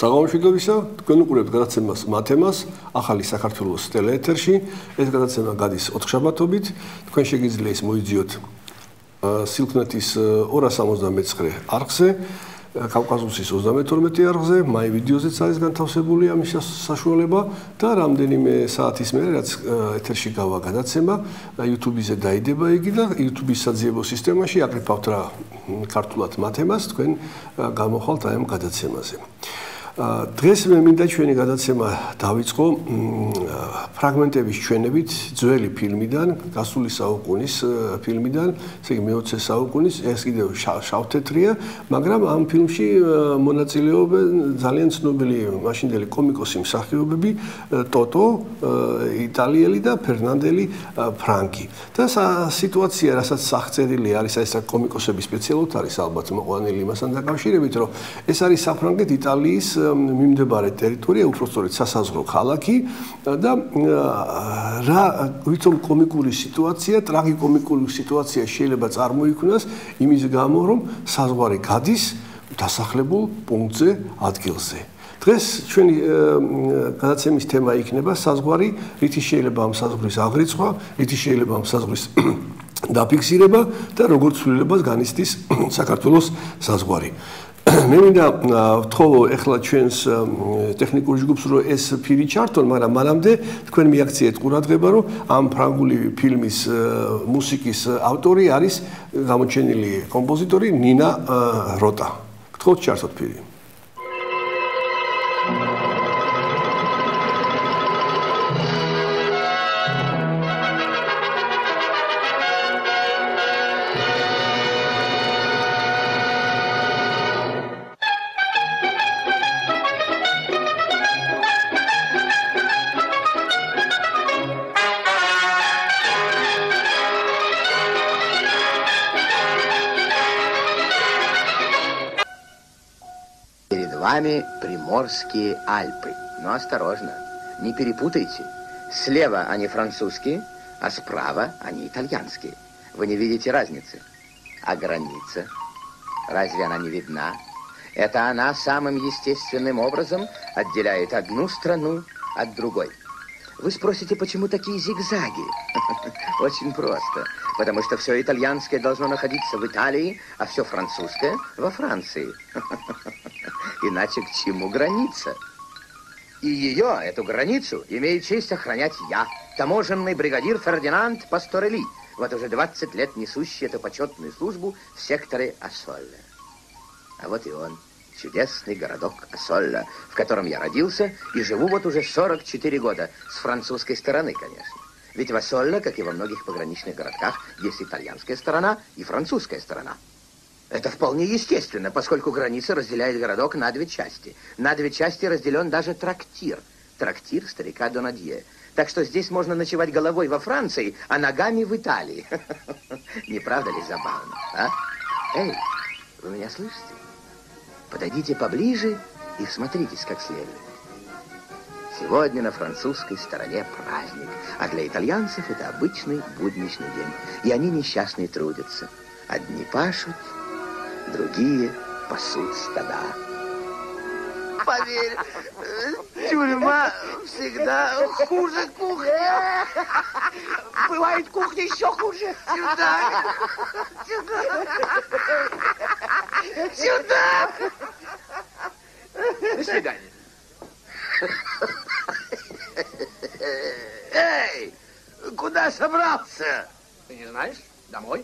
საღამოშვიდობისა, თქვენ უყურებთ გადაცემას მათემას, ახალი საქართველოს ტელეეთერში. ეს გადაცემა გადის ოთხშაბათობით. თქვენ შეგიძლია ის მოიძიოთ სილქნეთის 269 არხზე, კავკასიის 32 არხზე, მაი ვიდეოზეც არის განთავსებული ამის საშუალება და რამდენიმე საათის მერე რაც ეთერში გავა გადაცემა, YouTube-ზე დაიდება იგი და YouTube-ის საძიებო სისტემაში აკრიფავთ რა ქართულად მათემას, თქვენ გამოხვალთ აი ამ გადაცემაზე. დღეს მე მინდა ჩვენი გადაცემა დავიწყო ფრაგმენტების ჩვენებით ძველი ფილმიდან, გასული საუკუნის ფილმიდან, ესე იგი მე-20 საუკუნის, ეს კიდევ შავთეთრია, მაგრამ ამ ფილმში მონაწილეობენ ძალიან ცნობილი მაშინდელი კომიკოსი მსახიობები, ტოტო, იტალიელი და ფერნანდელი ფრანკი. და სიტუაცია, რასაც აღწერილი არის, ეს კომიკოსების სპეციალურად არის ალბათ მოყვანილი იმასთან დაკავშირებით, რომ ეს არის საფრანგეთ იტალიის მიმდებარე ტერიტორია, უпростоრით სასაზღვრო ქალაქი და რა ვიცომ კომიკური სიტუაცია, ტრაგიკომიკური სიტუაცია შეიძლება წარმოიქმნას იმის გამო, რომ საზღვარი გადის დასახლებულ პუნქტზე, ადგილზე. დღეს ჩვენი გადაცემის თემა იქნება საზღვარი, რითი შეიძლება ამ საზღვრის აღრიცხვა, რითი შეიძლება ამ საზღვრის დაფიქსირება და როგორც ცვლილებას განიცდის საქართველოს საზღვარი. მე მინდა ვთხოვო ეხლა ჩვენს ტექნიკურ ჯგუფს რომ ეს ფირი ჩართონ, მაგრამ მანამდე თქვენ მიაქციეთ ყურადღება, რომ ამ ფრანგული ფილმის მუსიკის ავტორი არის გამოჩენილი კომპოზიტორი ნინა როტა. გთხოვთ ჩართოთ ფირი. Вами Приморские Альпы. Но осторожно, не перепутайте. Слева они французские, а справа они итальянские. Вы не видите разницы. А граница? Разве она не видна? Это она самым естественным образом отделяет одну страну от другой. Вы спросите, почему такие зигзаги? Очень просто. Потому что все итальянское должно находиться в Италии, а все французское во Франции. Иначе к чему граница? И ее, эту границу, имею честь охранять я, таможенный бригадир Фердинанд Пасторелли, вот уже 20 лет несущий эту почетную службу в секторе Ассолла. А вот и он, чудесный городок Ассолла, в котором я родился и живу вот уже 44 года, с французской стороны, конечно. Ведь в Ассолла, как и во многих пограничных городках, есть итальянская сторона и французская сторона. Это вполне естественно, поскольку граница разделяет городок на две части. На две части разделен даже трактир. Трактир старика Донадье. Так что здесь можно ночевать головой во Франции, а ногами в Италии. Не правда ли забавно, а? Эй, вы меня слышите? Подойдите поближе и всмотритесь как следует. Сегодня на французской стороне праздник, а для итальянцев это обычный будничный день. И они несчастные трудятся. Одни пашут, другие пасут стада. Поверь, тюрьма всегда хуже кухни. Бывает кухня еще хуже. Сюда! Сюда! Сюда! До свидания. Эй, куда собрался? Ты не знаешь? Домой?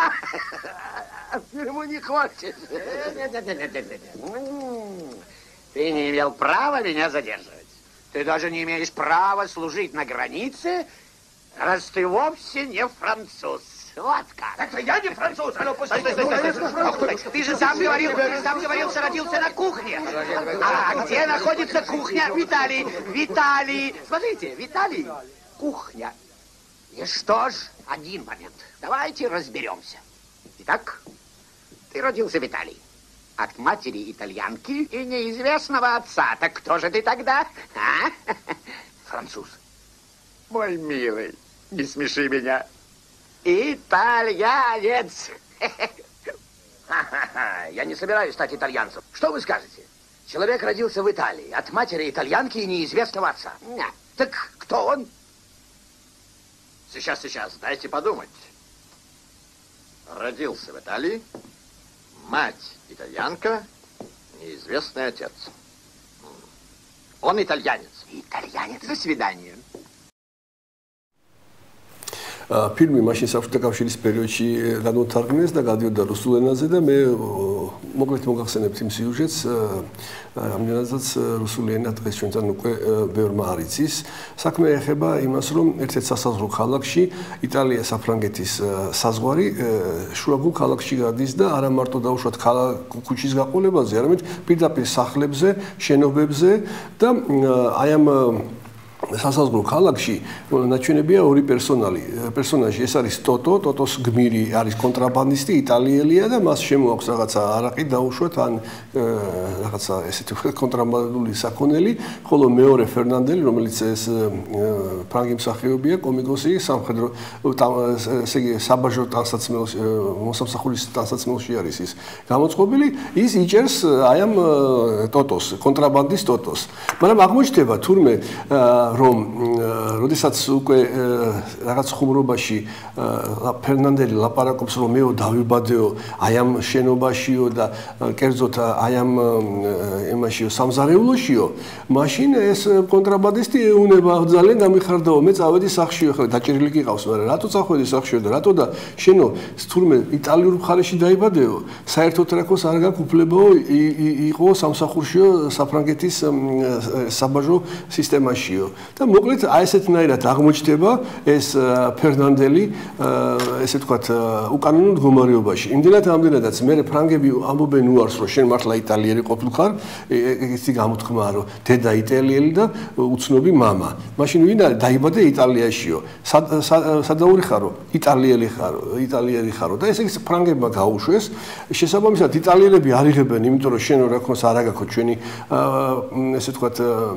В тюрьму не хочешь? Нет. Ты не имел права меня задерживать. Ты даже не имеешь права служить на границе, раз ты вовсе не француз. Вот как. Это я не француз. А ну, стой. Ты же сам говорил, что родился на кухне. А где находится кухня? В Италии. В Италии. Смотрите, в Италии кухня. И что ж, один момент. Давайте разберемся. Итак, ты родился в Италии. От матери итальянки и неизвестного отца. Так кто же ты тогда? А? Француз. Мой милый, не смеши меня. Итальянец. Я не собираюсь стать итальянцем. Что вы скажете? Человек родился в Италии, от матери итальянки и неизвестного отца. Так кто он? Сейчас, дайте подумать. Родился в Италии, мать итальянка, неизвестный отец. Он итальянец. Итальянец. До свидания. ფილმი მაშინ საბჭოთა კავშირის პერიოდში განვითარგმნეს და გადიოდა რუსულ ენაზე და მე მოკლედ მოგახსენებთ იმ სიუჟეტს, რამდენადაც რუსული ენა დღეს ჩვენთან უკვე ბევრმა არ იცის. საქმე ეხება იმას, რომ ერთ-ერთ სასაზღვრო ქალაქში იტალია საფრანგეთის საზღვარი შუაგულ ქალაქში გადის და არა მარტო დაუშვათ ქუჩის გაყოლებაზე, არამედ პირდაპირ სახლებზე, შენობებზე და აი ამ სასაზღვრო ქალაქში ნაჩვენებია ორი პერსონაჟი. ეს არის ტოტოს გმირი არის კონტრაბანდისტი, იტალიელია და მას შემოაქვს რაღაცა არაყი დაუშვათ ან რაღაცა ესეთი კონტრაბანდული საქონელი, ხოლო მეორე ფერნანდელი, რომელიც ეს ფრანგი მსახიობია, კომიკოსი, სამხედრო ესე იგი საბაჟო ტანსაცმელში, მოსამსახურის ტანსაცმელში არის ის გამოწყობილი, ის იჭერს აი ამ ტოტოს, კონტრაბანდისტ ტოტოს. მაგრამ აღმოჩნდება თურმე რომ როდესაც უკვე რაღაც ხუმრობაში ფერნანდელი ლაპარაკობს რომ მეო დავიბადეო აი ამ შენობაშიო და კერძოდ აი ამ იმაშიო სამზარეულოშიო მაშინ ეს კონტრაბანდისტი ეუნება ძალიან გამიხარდაო მე წავედი სახშიო ხო დაჭერილი გიყავს მაგრამ რატო წავედი სახშიო და რატო და შენო თურმე იტალიურ მხარეში დაიბადეო საერთოდ რაკოს არ გაქვს უფლებაო იყო სამსახურშიო საფრანგეთის საბაჟო სისტემაშიო და მოკლედ აი ესეთნაირად აღმოჩნდება ეს ფერნანდელი ესე ვთქვათ უკანონო მდგომარეობაში. იმდენად ამდენადაც მე ფრანგები ამბობენ უარს რომ შენ მართლა იტალიელი ყოფილხარ, ეგეთი გამოთქმაა რომ დედა იტალიელი და უცნობი მამა. მაშინ ვინ არის დაიბადე იტალიაშიო. სადაური ხარო? იტალიელი ხარო და ესე იგი ფრანგებმა გაუშვეს. შესაბამისად იტალიელები არ იღებენ, იმიტომ რომ შენ რა ქონს არ აგაქო ჩვენი ესე ვთქვათ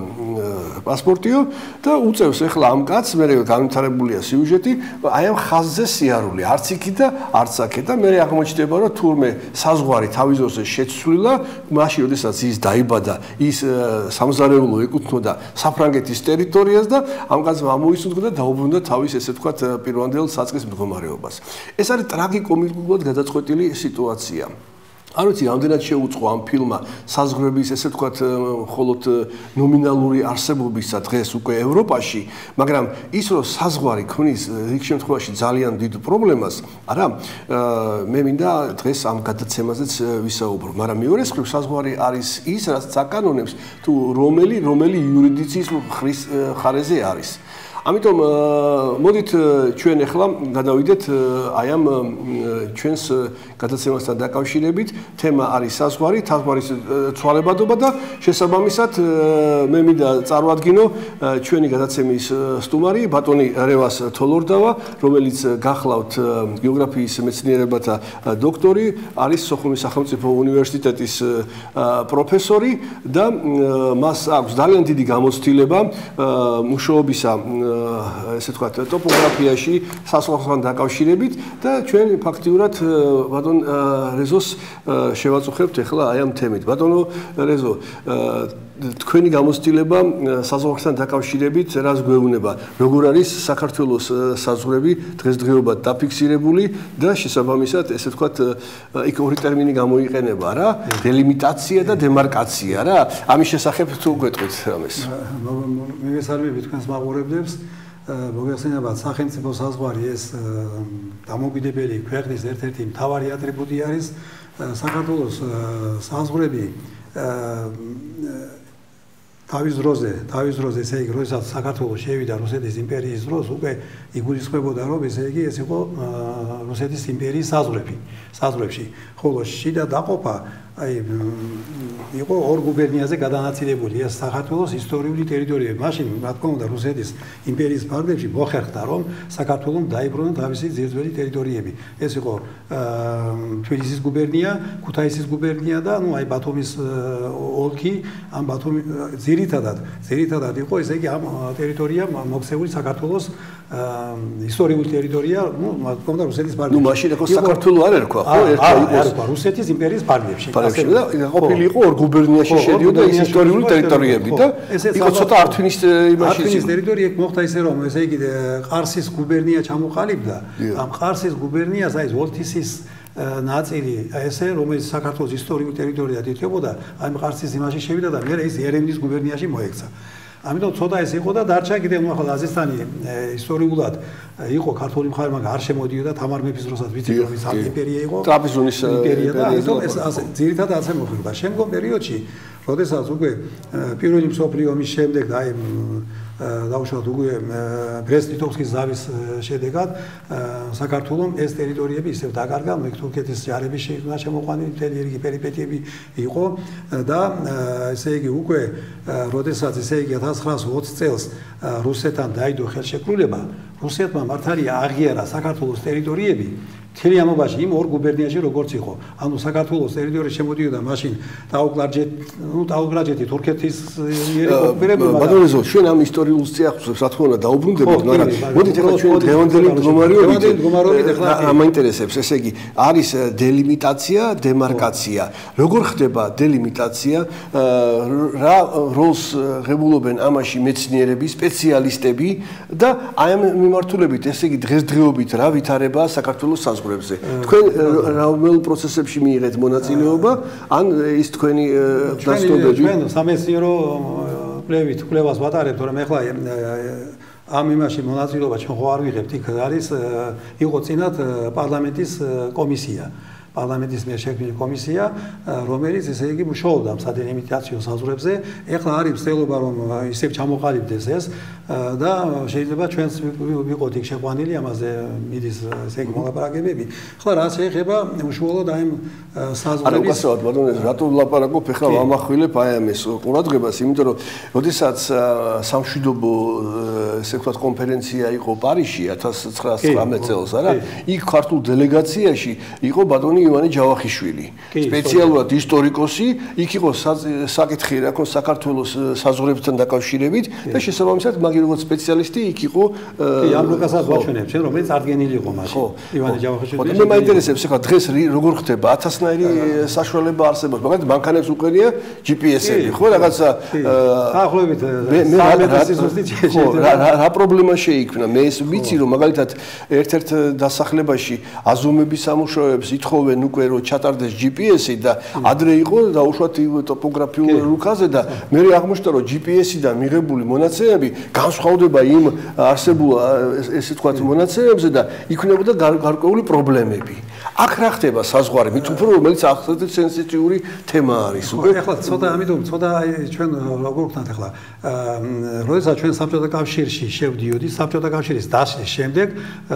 პასპორტიო და უწევს ახლა ამ კაცს, მე განვითარებულია სიუჟეტი, აი ამ ხაზზე სიარული, არც იქი და არც აქე და მე აღმოჩნდება, რომ თურმე საზღვარი თავის ძროზე შეცვლილა, მაშინ როდესაც ის დაიბადა, ის სამზარეულო ეკუთვნოდა საფრანგეთის ტერიტორიას და ამ კაცმა ამოისუნთქა და დაუბრუნდა თავის ესე ვთქვათ პირვანდელ საწყის მდგომარეობას. ეს არის ტრაგიკომიკულად გადაწყვეტილი სიტუაცია. არ ვიცი, რამდენად შეუწყო ამ ფილმმა საზღვრების ესე ვთქვათ მხოლოდ ნომინალური არსებობისა დღეს უკვე ევროპაში, მაგრამ ის რომ საზღვარი ქმნის რიგ შემთხვევაში ძალიან დიდ პრობლემას, არა, მე მინდა დღეს ამ გადაცემაზეც ვისაუბრო, მაგრამ მეორე მხრივ საზღვარი არის ის, რაც საკანონებს თუ რომელი იურიდიციის ხარეზე არის. ამიტომ მოდით ჩვენ ახლა გადავიდეთ აი ამ ჩვენს გადაცემასთან დაკავშირებით. თემა არის საზღვარი, საზღვარის ცვალებადობა და შესაბამისად მე მინდა წარვადგინო ჩვენი გადაცემის სტუმარი ბატონი რევას თოლორდავა, რომელიც გახლავთ გეოგრაფიის მეცნიერებათა დოქტორი, არის სოხუმის სახელმწიფო უნივერსიტეტის პროფესორი და მას აქვს ძალიან დიდი გამოცდილება მუშაობისა ესე ვთქვათ ტოპოგრაფიაში სასახლოსთან დაკავშირებით და ჩვენ ფაქტიურად ბატონ რეზოს შევაწუხებთ ახლა აი ამ თემით. ბატონო რეზო, თქვენი გამოცდილება საზღვართან დაკავშირებით რას გვეუბნება? როგორ არის საქართველოს საზღვრები დღესდღეობად დაფიქსირებული და შესაბამისად ესე ვთქვათ იქ ორი ტერმინი გამოიყენება რა, დელიმიტაცია და დემარკაცია რა. ამის შესახებ თუ გვეტყვით ამას. მოგესალმები თქვენს მაყურებლებს. მოგეხსენებათ, სახელმწიფო საზღვარი ეს დამოუკიდებელი ქვეყნის ერთ-ერთი მთავარი ატრიბუტი არის. საქართველოს საზღვრები თავის დროზე, ესე იგი, როდესაც საქართველოს შევიდა რუსეთის იმპერიის დროს, უკვე იგულისხმებოდა, რომ ესე იგი ეს იყო რუსეთის იმპერიის საზღვრებში. ხოლო შიდა დაყოფა იყო ორ გუბერნიაზე გადანაწილებული ეს საქართველოს ისტორიული ტერიტორიები. მაშინ, რა თქმა უნდა, რუსეთის იმპერიის ფარგლებში მოხერხდა, რომ საქართველოს დაიბრუნა თავისი ძირძველი ტერიტორიები. ეს იყო თბილისის გუბერნია, ქუთაისის გუბერნია და აი ბათუმის ოლქი, ამ ბათუმი ძირითადად იყო ესე იგი ამ ტერიტორია მოქცეული საქართველოს ისტორიული ტერიტორია, რა თქმა უნდა, რუსეთის ფარგლებში. მაშინ ხო საქართველო არ ერქვა, ხო? ერქვა რუსეთის იმპერიის ფარგლებში. მომხმარებში და ყოფილი იყო ორ გუბერნიაში შედიოდა ეს ისტორიული ტერიტორიები და იყო ცოტა ართვინის იმაში ართვინის ტერიტორია იქ მოხდა ისე რომ ესე იგი ყარსის გუბერნია ჩამოყალიბდა ამ ყარსის გუბერნიას აი ვოლთისის ნაწილი ესე რომელიც საქართველოს ისტორიული ტერიტორიად ითვლებოდა აი ყარსის იმაში შევიდა და მე ეს ერევნის გუბერნიაში მოექცა ამიტომ ცოტა ეს იყო და დარჩა კიდევ ახლა აზერბაიჯანი ისტორიულად იყო ქართული მხარე მაგრამ არ შემოდიოდა თამარ მეფის დროსაც ვიცით რომ ის იმპერია იყო ტრაპიზონის იმპერია და ამიტომ ეს ძირითადად ასე მოხდა შემდგომ პერიოდში როდესაც უკვე პირველი მსოფლიო ომის შემდეგ და აი დაუშვათ უკვე ბრესტ-ლიტოვსკის ზავის შედეგად საქართველოს ეს ტერიტორიები ისევ დაკარგა, თურქეთის ჯარების შექმნა შემოყვანილი მთელი რიგი პერიპეტიები იყო და ესე იგი უკვე როდესაც ესე იგი 1920 წელს რუსეთთან დაიდო ხელშეკრულება, რუსეთმა მართალია აღიარა საქართველოს ტერიტორიები მთელი ამობაში იმ ორ გუბერნიაში როგორც იყო. ანუ საქართველოს ტერიტორია შემოდიოდა მაშინ ტაუგრაჯეთი თურქეთის მიერ ოკუპირებული. ბატონო, ჩვენ ამ ისტორიულ წიაღწევს რა თქმა უნდა დაუბრუნდებით, მაგრამ მოდით ახლა ჩვენ დღევანდელი მდგომარეობით ახლა მაინტერესებს, ესე იგი, არის დელიმიტაცია, დემარკაცია. როგორ ხდება დელიმიტაცია? რა როლს ღებულობენ ამაში მეცნიერები, სპეციალისტები და აი ამ მიმართულებით, ესე იგი, დღესდღეობით რა ვითარებაა საქართველოს საზღვრებზე. თქვენ რაიმე პროცესებში მიიღეთ მონაწილეობა, ან ის თქვენი დასტურები? ჩვენ სამეცნიერო კვლევას ვატარებთ, რომ ახლა ამ იმაში მონაწილეობა ჩვენ ხო არ ვიღებთ, იქ არის იყო წინათ პარლამენტის კომისია. პარლამენტის მიერ შექმნილი კომისია, რომელიც ესე იგი მუშაობდა სადელიმიტაციო საზღვრებზე. ეხლა არის მცდელობა რომ ისევ ჩამოყალიბდეს ეს და შეიძლება ჩვენც ვიყოთ იქ შეყვანილი ამაზე მიდის ესე იგი მოლაპარაკებები. ახლა რა შეეხება უშუალოდ აი საზღვრების არა, ბატონო, რატო ვლაპარაკობ ახლა ვამახვილებ აი ამის ყურადღებას, იმიტომ რომ როდესაც სამშვიდობო ესე ვთქვათ კონფერენცია იყო პარიზში 1919 წელს, არა? იქ ქართულ დელეგაციაში იყო ბატონი ივანე ჯავახიშვილი, სპეციალურად ისტორიკოსი, იქ იყო საკითხი რა თქმა უნდა საქართველოს საზღვრებთან დაკავშირებით და შესაბამისად მაგ როგორც სპეციალისტი იქ იყო ამ რუკასაც ვაჩვენებ ჩვენ რომელიც ადგენილი იყო მაშინ ივანე ჯავახიშვილი. მე მაინტერესებს ახლა დღეს როგორ ხდება 1000-ნაირი საშუალება არსებობს, მაგალითად მანქანებს უყენია GPS-ები, ხო რაღაცა დაახლოებით 3 მეტრის სიზუსტით რა პრობლემა შეიქმნა? მე ეს ვიცი რომ მაგალითად ერთ-ერთ დასახლებაში აზომების სამუშაოებს ითხოვენ უკვე რომ ჩატარდეს GPS-ი და ადრე იყო დაუშვათ ტოპოგრაფიულ რუკაზე და მე აღმოჩნდა რომ GPS-იდან მიღებული მონაცემები განსხვავდება იმ არსებულ ესე ვთქვათ მონაცემებზე და იქნებოდა გარკვეული პრობლემები. აქ რა ხდება საზღვარი, მით უფრო რომელიც ახალ სენსიტიური თემა არის უკვე. ახლა ცოტა ამიტომ ცოტა ჩვენ როგორ ვქნათ ახლა როდესაც ჩვენ საბჭოთა კავშირში შევდიოდი, საბჭოთა კავშირის დაშლის შემდეგ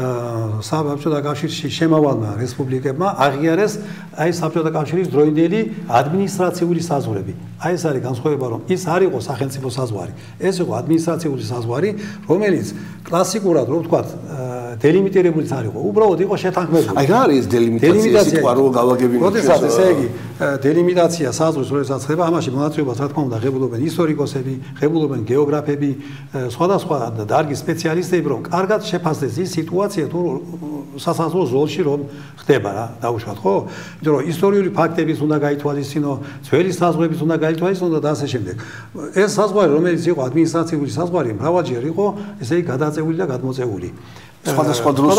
საბჭოთა კავშირში შემავალმა რესპუბლიკებმა აღიარეს აი საბჭოთა კავშირის დროინდელი ადმინისტრაციული საზღვრები. აი ეს არის განსხვავება რომ ის არ იყო სახელმწიფო საზღვარი. ეს იყო ადმინისტრაციული საზღვარი, რომელიც კლასიკურად რო ვთქვათ დელიმიტირებულიც არ იყო. უბრალოდ იყო შეთანხმებული. აი რა არის დელიმიტაცია? სიტყვა რო გავაგებინოთ. როდესაც ესე იგი დელიმიტაცია საზღვრის როდესაც ხდება, ამაში მონაწილეობას რა თქმა უნდა ღებულობენ ისტორიკოსები, ღებულობენ გეოგრაფები, სხვადასხვა დარგის სპეციალისტები, რომ კარგად შეფასდეს ის სიტუაცია თუ სასაზღვრო ზოლში რომ ხდება რა, დაუშვათ ხო? იმიტომ რომ ისტორიული ფაქტებიც უნდა გაითვალისწინო, ძველი საზღვრებიც უნდა გაითვალისწინო და ასე შემდეგ. ეს საზღვარი, რომელიც იყო ადმინისტრაციული საზღვარი, მრავალჯერ იყო ესე იგი გადაწეული და გადმოწეული. სხვადასხვა დროს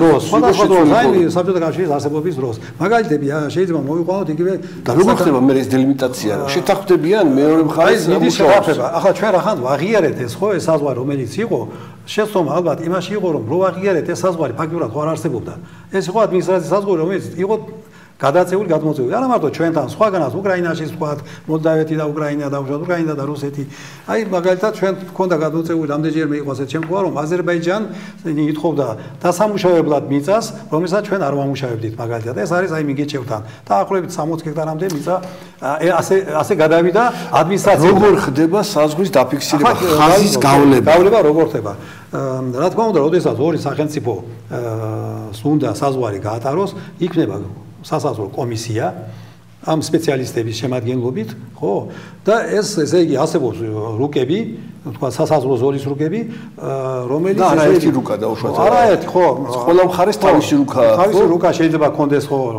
აი საბჭოთა კავშირის არსებობის დროს მაგალითები შეიძლება მოვიყვანოთ იგივე და როგორ ხდება მე ეს დელიმიტაცია შეთანხმდებიან მეორე მხარეს მუშაობა ახლა ჩვენ რახან ვაღიარეთ ეს ხო ეს საზღვარი რომელიც იყო შეცდომა ალბათ იმაში იყო რომ რო ვაღიარეთ ეს საზღვარი ფაქტურად ხო არ არსებობდა ეს იყო ადმინისტრაციის საზღვარი რომელიც იყო გადაწეული გადმოწეული არა მარტო ჩვენთან სხვაგანაც უკრაინაში ვთქვათ მოლდავეთი და უკრაინა და უკრაინა და რუსეთი აი მაგალითად ჩვენ გქონდა გადმოწეული რამდენჯერმე იყო ასეთ შემთხვევა რომ აზერბაიჯანი ითხოვდა დასამუშავებლად მიწას რომელსაც ჩვენ არ ვამუშავებდით მაგალითად ეს არის აი მიგეჩევთან დაახლოებით 60 ჰექტარამდე მიწა ასე გადავიდა ადმინისტრაცია როგორ ხდება საზღვრის დაფიქსირება ხაზის გავლება როგორ ხდება რა თქმა უნდა როდესაც ორი სახელმწიფო სუნდა საზღვარი გაატაროს იქნება სასაზღვრო კომისია ამ სპეციალისტების შემადგენლობით, ხო? და ესე იგი არსებობს რუკები, თქვა სასაზღვრო ზოლის რუკები, რომელიც და არაერთი რუკა დაუშვათ. არაერთი, ხო, ყველა მხარეს თავისი რუკაა. თავისი რუკა შეიძლება კონდეს ხო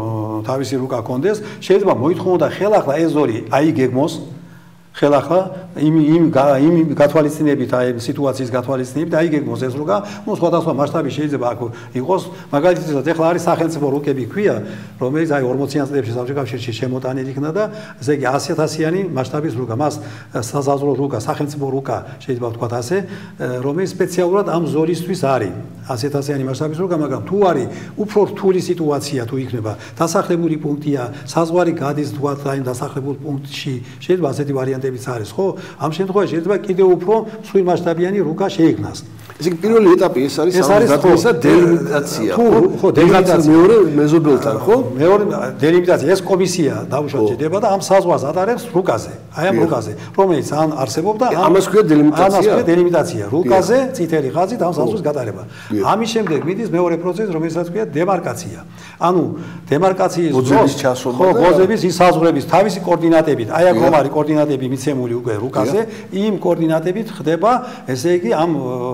თავისი რუკა კონდეს, შეიძლება მოითხოვოდა ხელახლა ეს ზორი აიგეგმოს ხელახლა იმ გათვალისწინებით აი სიტუაციის გათვალისწინებით აიგეგმოს ეს რუკა, ну სხვადასხვა მასშტაბი შეიძლება აქ იყოს, მაგალითად ეხლა არის სახელმწიფო რუკები ქვია, რომელიც აი 40-იან წლებში საბჭოთა შემოტანილი იქნა და ესე იგი 100.000-იანი მასშტაბის რუკა, მას საზავრო რუკა, სახელმწიფო რუკა შეიძლება ვთქვათ ასე, რომელიც სპეციალურად ამ ზოლისთვის არის 100.000-იანი მასშტაბის რუკა, მაგრამ თუ არის უფრო რთული სიტუაცია თუ იქნება, დასახლებული პუნქტია, საზღვარი გადის თქვათ აი დასახლებულ პუნქტში, შეიძლება ასეთი ვარიანტებიც არის, ხო? ამ შემთხვევაში შეიძლება კიდევ უფრო მსხვილი მასშტაბიანი რუკა შეიქმნას. ესე იგი პირველი ეტაპი ეს არის სამზადისა დელიმიტაცია, ხო? დელიმიტაცია მეორე მეზობელთან, ხო? მეორე დელიმიტაცია ეს კომისია დაუშვათ შედება და ამ საზღვარს ატარებს რუკაზე, აი ამ რუკაზე, რომელიც ან არსებობდა, ამას ქვია დელიმიტაცია. ამას ქვია დელიმიტაცია, რუკაზე წითელი ხაზით ამ საზღვრის გატარება. ამის შემდეგ მიდის მეორე პროცესი, რომელსაც ქვია დემარკაცია. ანუ დემარკაციის ბოძების ჩასვლა, ხო, ბოძების ის საზღვრების თავისი კოორდინატებით, აი აქ რომარი კოორდინატები მიცემული უკვე რუკაზე, იმ კოორდინატებით ხდება, ესე იგი ამ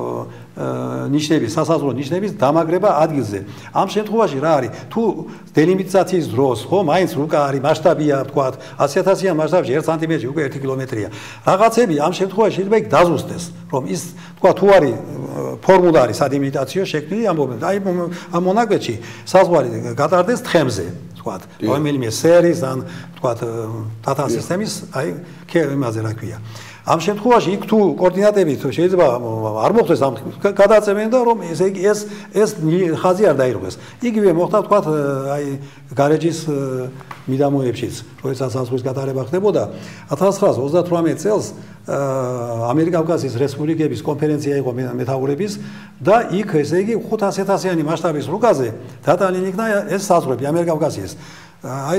ნიშნების, სასაზღვრო ნიშნების დამაგრება ადგილზე. ამ შემთხვევაში რა არის? თუ დელიმიტაციის დროს, ხო, მაინც რუკა არის, მასშტაბია, ვთქვათ, 100.000-იან მასშტაბში 1 სანტიმეტრი უკვე 1 კილომეტრია. რაღაცები ამ შემთხვევაში შეიძლება იქ დაზუსტდეს, რომ ის, ვთქვათ, თუ არის ფორმულარი სადელიმიტაციო შექმნილი ამ მომენტში, აი ამ მონაკვეთში საზღვარი გატარდეს თხემზე, ვთქვათ, რომელიმე სერის ან ვთქვათ, დატა სისტემის, აი იმაზე რა ქვია. ამ შემთხვევაში იქ თუ კოორდინატებით შეიძლება არ მოხდეს ამ გადაწევენ და რომ ესე იგი ეს ხაზი არ დაირღვეს. იგივე მოხდა თქვათ აი გარეჯის მიდამოებშიც, როდესაც საზღვრის გატარება ხდებოდა 1938 წელს ამიერკავკასიის რესპუბლიკების კონფერენცია იყო მეთაურების და იქ ესე იგი 500.000-იანი მასშტაბის რუკაზე დატანილი იქნა ეს საზღვრები ამიერკავკასიის. აი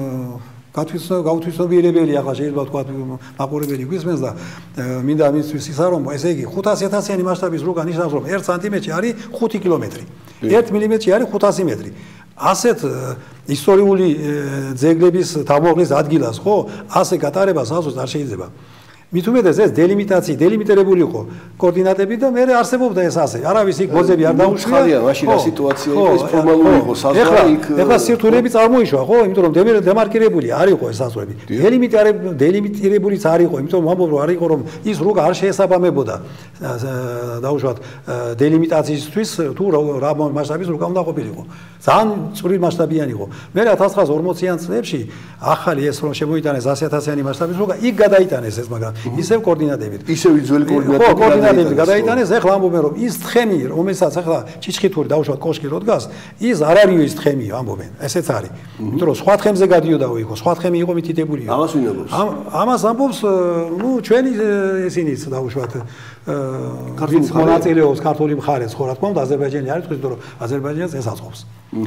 გაუთვისნობიერებელი ახლა შეიძლება ვთქვათ მაყურებელი გვისმენს და მინდა მისთვის ისა რომ ესე იგი 500.000-იანი მასშტაბის რუკა ნიშნავს რომ 1 სანტიმეტრში არის 5 კილომეტრი 1 მილიმეტრში არის 500 მეტრი ასეთ ისტორიული ძეგლების თამოღლის ადგილას ხო ასე გატარება საზღვარს არ შეიძლება მით უმეტეს ეს დელიმიტირებული იყო კოორდინატები და მე არსებობდა ეს ასე არავის იქ ბოძები არ დაუშვია ხალია მაშინ რა სიტუაცია იყო ეს ფორმალური იყო საზღვარი იქ ეხლა სირთულეები წარმოიშვა ხო იმიტომ რომ დემარკირებული არ იყო ეს საზღვრები დელიმიტირებულიც არ იყო იმიტომ რომ ამბობ რომ არ იყო რომ ის რუკა არ შეესაბამებოდა დაუშვათ დელიმიტაციისთვის თუ რა მასშტაბის რუკა უნდა ყოფილიყო ძალიან წვრილი მასშტაბიანი იყო მე 1940-იან წლებში ახალი ეს რომ შემოიტანეს 100.000-იანი მასშტაბის რუკა იქ გადაიტანეს ეს მაგრამ ისევ კოორდინატებით. ისევ ძველი კოორდინატებით გადაიტანეს, ეხლა ამბობენ რომ ის თხემი, რომელსაც ახლა ჩიჩხიტური დაუშვათ კოშკი რო დგას, ის არ არისო ის თხემი ამბობენ. ესეც არის. იმიტომ რომ სხვა თხემზე გადიოდაო იყო, სხვა თხემი იყო მითითებულიო. ამას ვინ ამბობს? ამას ამბობს, ნუ ჩვენი ესინიც დაუშვათ ქართული მონაწილეობს ქართული მხარეც ხო რა თქმა უნდა აზერბაიჯანი არის, იმიტომ რომ აზერბაიჯანს ეს აწყობს.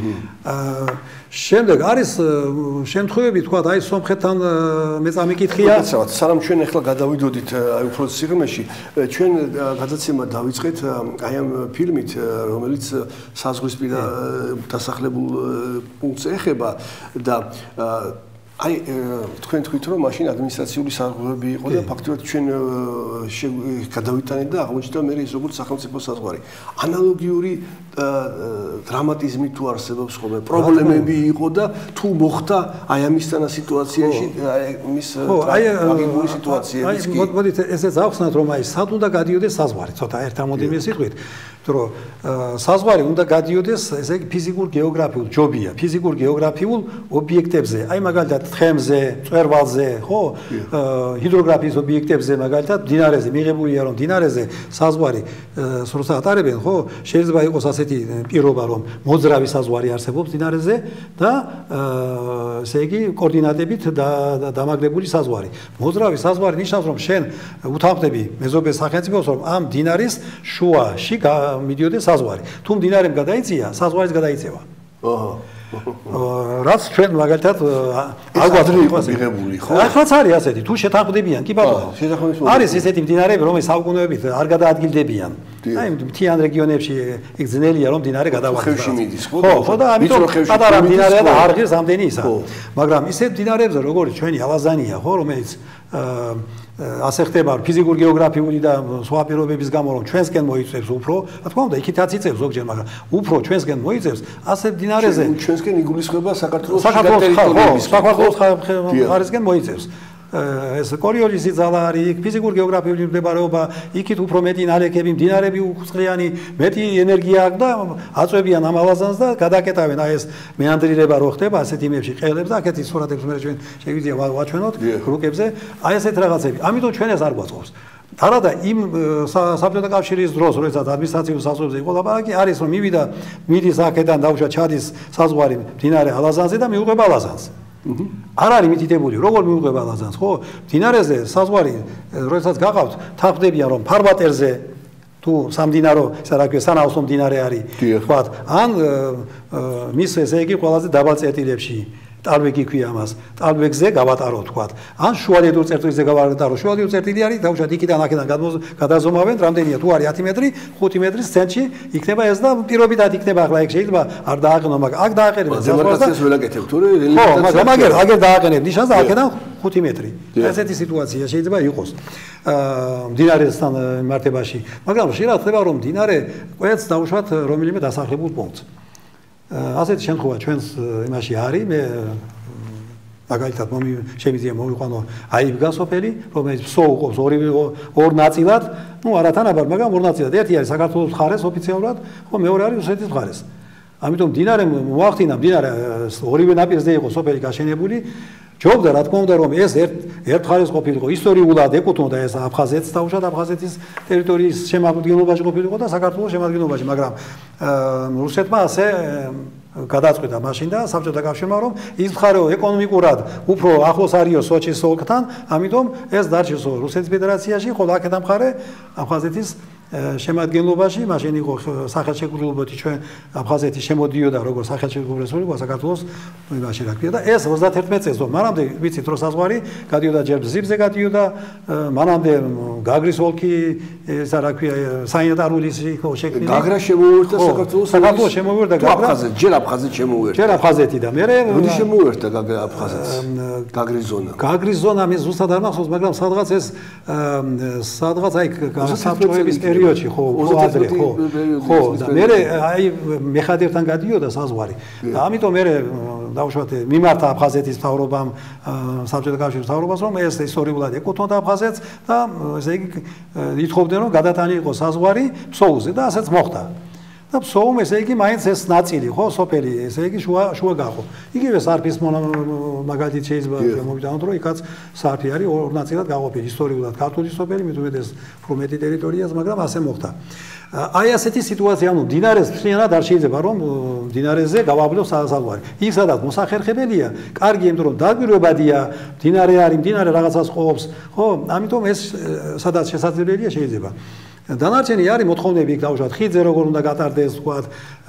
შემდეგ არის შემთხვევები თქვა აი სომხეთთან მეწამი კითხია სანამ ჩვენ ახლა გადავიდოდით აი უფრო სიღრმეში ჩვენ გადაცემა დავიწყეთ აი ამ ფილმით რომელიც საზღვრისპირა დასახლებულ პუნქტს ეხება და აი თქვენ თქვით რომ მაშინ ადმინისტრაციული საზღვრები იყო და ფაქტობრივად ჩვენ გადავიტანეთ და აღმოჩნდა მე ის როგორც სახელმწიფო საზღვარი ანალოგიური დრამატიზმი თუ არსებობს ხოლმე პრობლემები იყო და თუ მოხდა აი ამისთანა სიტუაციაში მის აგებული სიტუაციებიც კი მოდით ესეც ახსნათ რომ აი სად უნდა გადიოდეს საზღვარი ცოტა ერთ რამოდენიმე სიტყვით რომ საზღვარი უნდა გადიოდეს ესე იგი ფიზიკურ გეოგრაფიულ ჯობია ფიზიკურ გეოგრაფიულ ობიექტებზე აი მაგალითად თხემზე მწვერვალზე ხო ჰიდროგრაფიის ობიექტებზე მაგალითად დინარეზე მიღებულია რომ დინარეზე საზღვარი როცა ატარებენ ხო შეიძლება იყოს ასეთი პირობა რომ მოძრავი საზღვარი არსებობს დინარეზე და ესე იგი კოორდინატებით დამაგრებული საზღვარი მოძრავი საზღვარი ნიშნავს რომ შენ უთანხმდები მეზობელ სახელმწიფოს რომ ამ დინარის შუაში მიდიოდეს საზღვარი. თუ მდინარემ გადაიწია, საზღვარიც გადაიწევა. რაც ჩვენ მაგალითად ალბათ იყო მიღებული, ხო? ახლაც არის ასეთი, თუ შეთანხმდებიან, კი ბატონო. არის ესეთი მდინარეები, რომელიც საუკუნეებით არ გადაადგილდებიან. აი მთიან რეგიონებში იქ ძნელია რომ მდინარე გადავარდეს. ხევში მიდის, ხო? ხო, და ამიტომ პატარა მდინარეა და არ ღირს ამდენი ისა. მაგრამ ისეთ მდინარეებზე, როგორც ჩვენი ალაზანია, ხო, რომელიც ასე ხდება ფიზიკურ გეოგრაფიული და სხვა პირობების გამო რომ ჩვენსკენ მოიწევს უფრო, რა თქმა უნდა, იქითაც იწევს ზოგჯერ, მაგრამ უფრო ჩვენსკენ მოიწევს, ასე მდინარეზე ჩვენსკენ იგულისხმება საქართველოს ხარისკენ მოიწევს. ეს კორიოლიზი ძალა არის, იქ ფიზიკურ გეოგრაფიული მდებარეობა, იქით უფრო მეტი ნალექები, მდინარეები უწყლიანი, მეტი ენერგია აქვს და აწვევიან ამ ალაზანს და გადაკეტავენ აი ეს მეანდრირება რო ხდება ასეთ იმებში ყელებს და აქეთი სურათებს მე ჩვენ შეგვიძლია ვაჩვენოთ რუკებზე, აი ესეთ რაღაცები. ამიტომ ჩვენ ეს არ გვაწყობს. არადა იმ საბჭოთა კავშირის დროს, როდესაც ადმინისტრაციულ საზღვრებზე იყო ლაპარაკი, არის რომ მიდის აქედან დაუშვა ჩადის საზღვარი მდინარე ალაზანზე და მიუყვება ალაზანს. არ არის მითითებული, როგორ მიუყვება ალაზანს, ხო? მდინარეზე საზღვარი, როდესაც გაყავთ, თანხმდებიან რომ ფარვატერზე თუ სამდინარო, ისა რა ქვია, სანაოსნო მდინარე არის, ვთქვათ, ან მის ესე იგი ყველაზე დაბალ წერტილებში ტალვეგი ქვია ამას, ტალვეგზე გავატარო თქვათ. ან შუალედურ წერტილზე გავატარო, შუალედურ წერტილი არის, დაუშვათ იქიდან აქედან გადაზომავენ, რამდენია თუ არის 10 მეტრი, 5 მეტრის ცენტრში იქნება ეს და პირობითად იქნება ახლა ეგ შეიძლება არ დააყენო, მაგრამ აქ დააყენება დემარკაციას ველაკეთებ თუ ხო, მაგრამ აგერ დააყენებ ნიშანს და აქედან 5 მეტრი. ესეთი სიტუაცია შეიძლება იყოს. მდინარესთან მიმართებაში, მაგრამ შეიძლება ხდება რომ მდინარე კვეთს დაუშვათ რომელიმე დასახლებულ პუნქტს. ასეთი შემთხვევა ჩვენს იმაში არის, მე მაგალითად შემიძლია მოვიყვანო აიბგა სოფელი, რომელიც მსოუყობს ორ ნაწილად, ну არათანაბარ, მაგრამ ორ ნაწილად. ერთი არის საქართველოს მხარეს ოფიციალურად, ხო, მეორე არის რუსეთის მხარეს. ამიტომ მდინარე მოახდინა, მდინარე ორივე ნაპირზე იყო სოფელი გაშენებული. ჯობდა რა თქმა უნდა რომ ეს ერთ მხარეს ყოფილიყო ისტორიულად ეკუთვნოდა ეს აფხაზეთს დაუშვათ აფხაზეთის ტერიტორიის შემადგენლობაში ყოფილიყო და საქართველოს შემადგენლობაში, მაგრამ რუსეთმა ასე გადაწყვიტა მაშინ და საბჭოთა კავშირმა რომ ის მხარეო ეკონომიკურად უფრო ახლოს არისო სოჩის ოლქთან, ამიტომ ეს დარჩეს რუსეთის ფედერაციაში, ხოლო აქედან მხარე აფხაზეთის შემადგენლობაში, მაშინ იყო სახელმწიფოებრივი ჩვენ აფხაზეთი შემოდიოდა როგორც სახელმწიფოებრივი რესპუბლიკა საქართველოს იმაში რა ქვია და ეს 31 წელს რომ მანამდე ვიცით რომ საზღვარი გადიოდა ჯერ ბზიბზე გადიოდა, მანამდე გაგრის ოლქი ეს რა ქვია საინიტარულის იყო შექმნილი. გაგრა შემოვერთა საქართველოს შემოვერთა გაგრა ჯერ აფხაზეთი შემოვერთა. ჯერ აფხაზეთი და მე როდი შემოვერთა გაგრა აფხაზეთს? გაგრის ზონა. გაგრის ზონა მე ზუსტად არ მახსოვს, მაგრამ სადღაც ეს სადღაც აი საბჭოების პერიოდში ხო ადრე ხო და მე აი მეხადერთან გადიოდა საზღვარი და ამიტომ მე დაუშვათ მიმართა აფხაზეთის მთავრობამ საბჭოთა კავშირის მთავრობას რომ ეს ისტორიულად ეკუთვნოდა აფხაზეთს და ესე იგი ითხოვდნენ რომ გადატანილიყო საზღვარი ფსოუზე და ასეც მოხდა. და ფსოუმ ესე იგი მაინც ეს ნაწილი ხო სოფელი ესე იგი შუა გაყო. იგივე სარფის მაგალითად შეიძლება მოვიტანოთ რომ იქაც სარფი არის ორ ნაწილად გაყოფილი ისტორიულად ქართული სოფელი მithumedes ფრუმეტი ტერიტორიას, მაგრამ ასე მოხდა. აი ასეთი სიტუაცია, ანუ მდინარეს მთლიანად არ შეიძლება რომ მდინარეზე გავაბლოს საზღვარი. იქ სადაც მოსახერხებელია, კარგი იმიტომ რომ დაგვირვებადია, მდინარე არის, მდინარე რაღაცას ყოფს, ხო? ამიტომ ეს სადაც შესაძლებელია შეიძლება. დანარჩენი არის მოთხოვნები იქ დაუშვათ ხიდზე როგორ უნდა გატარდეს თქვათ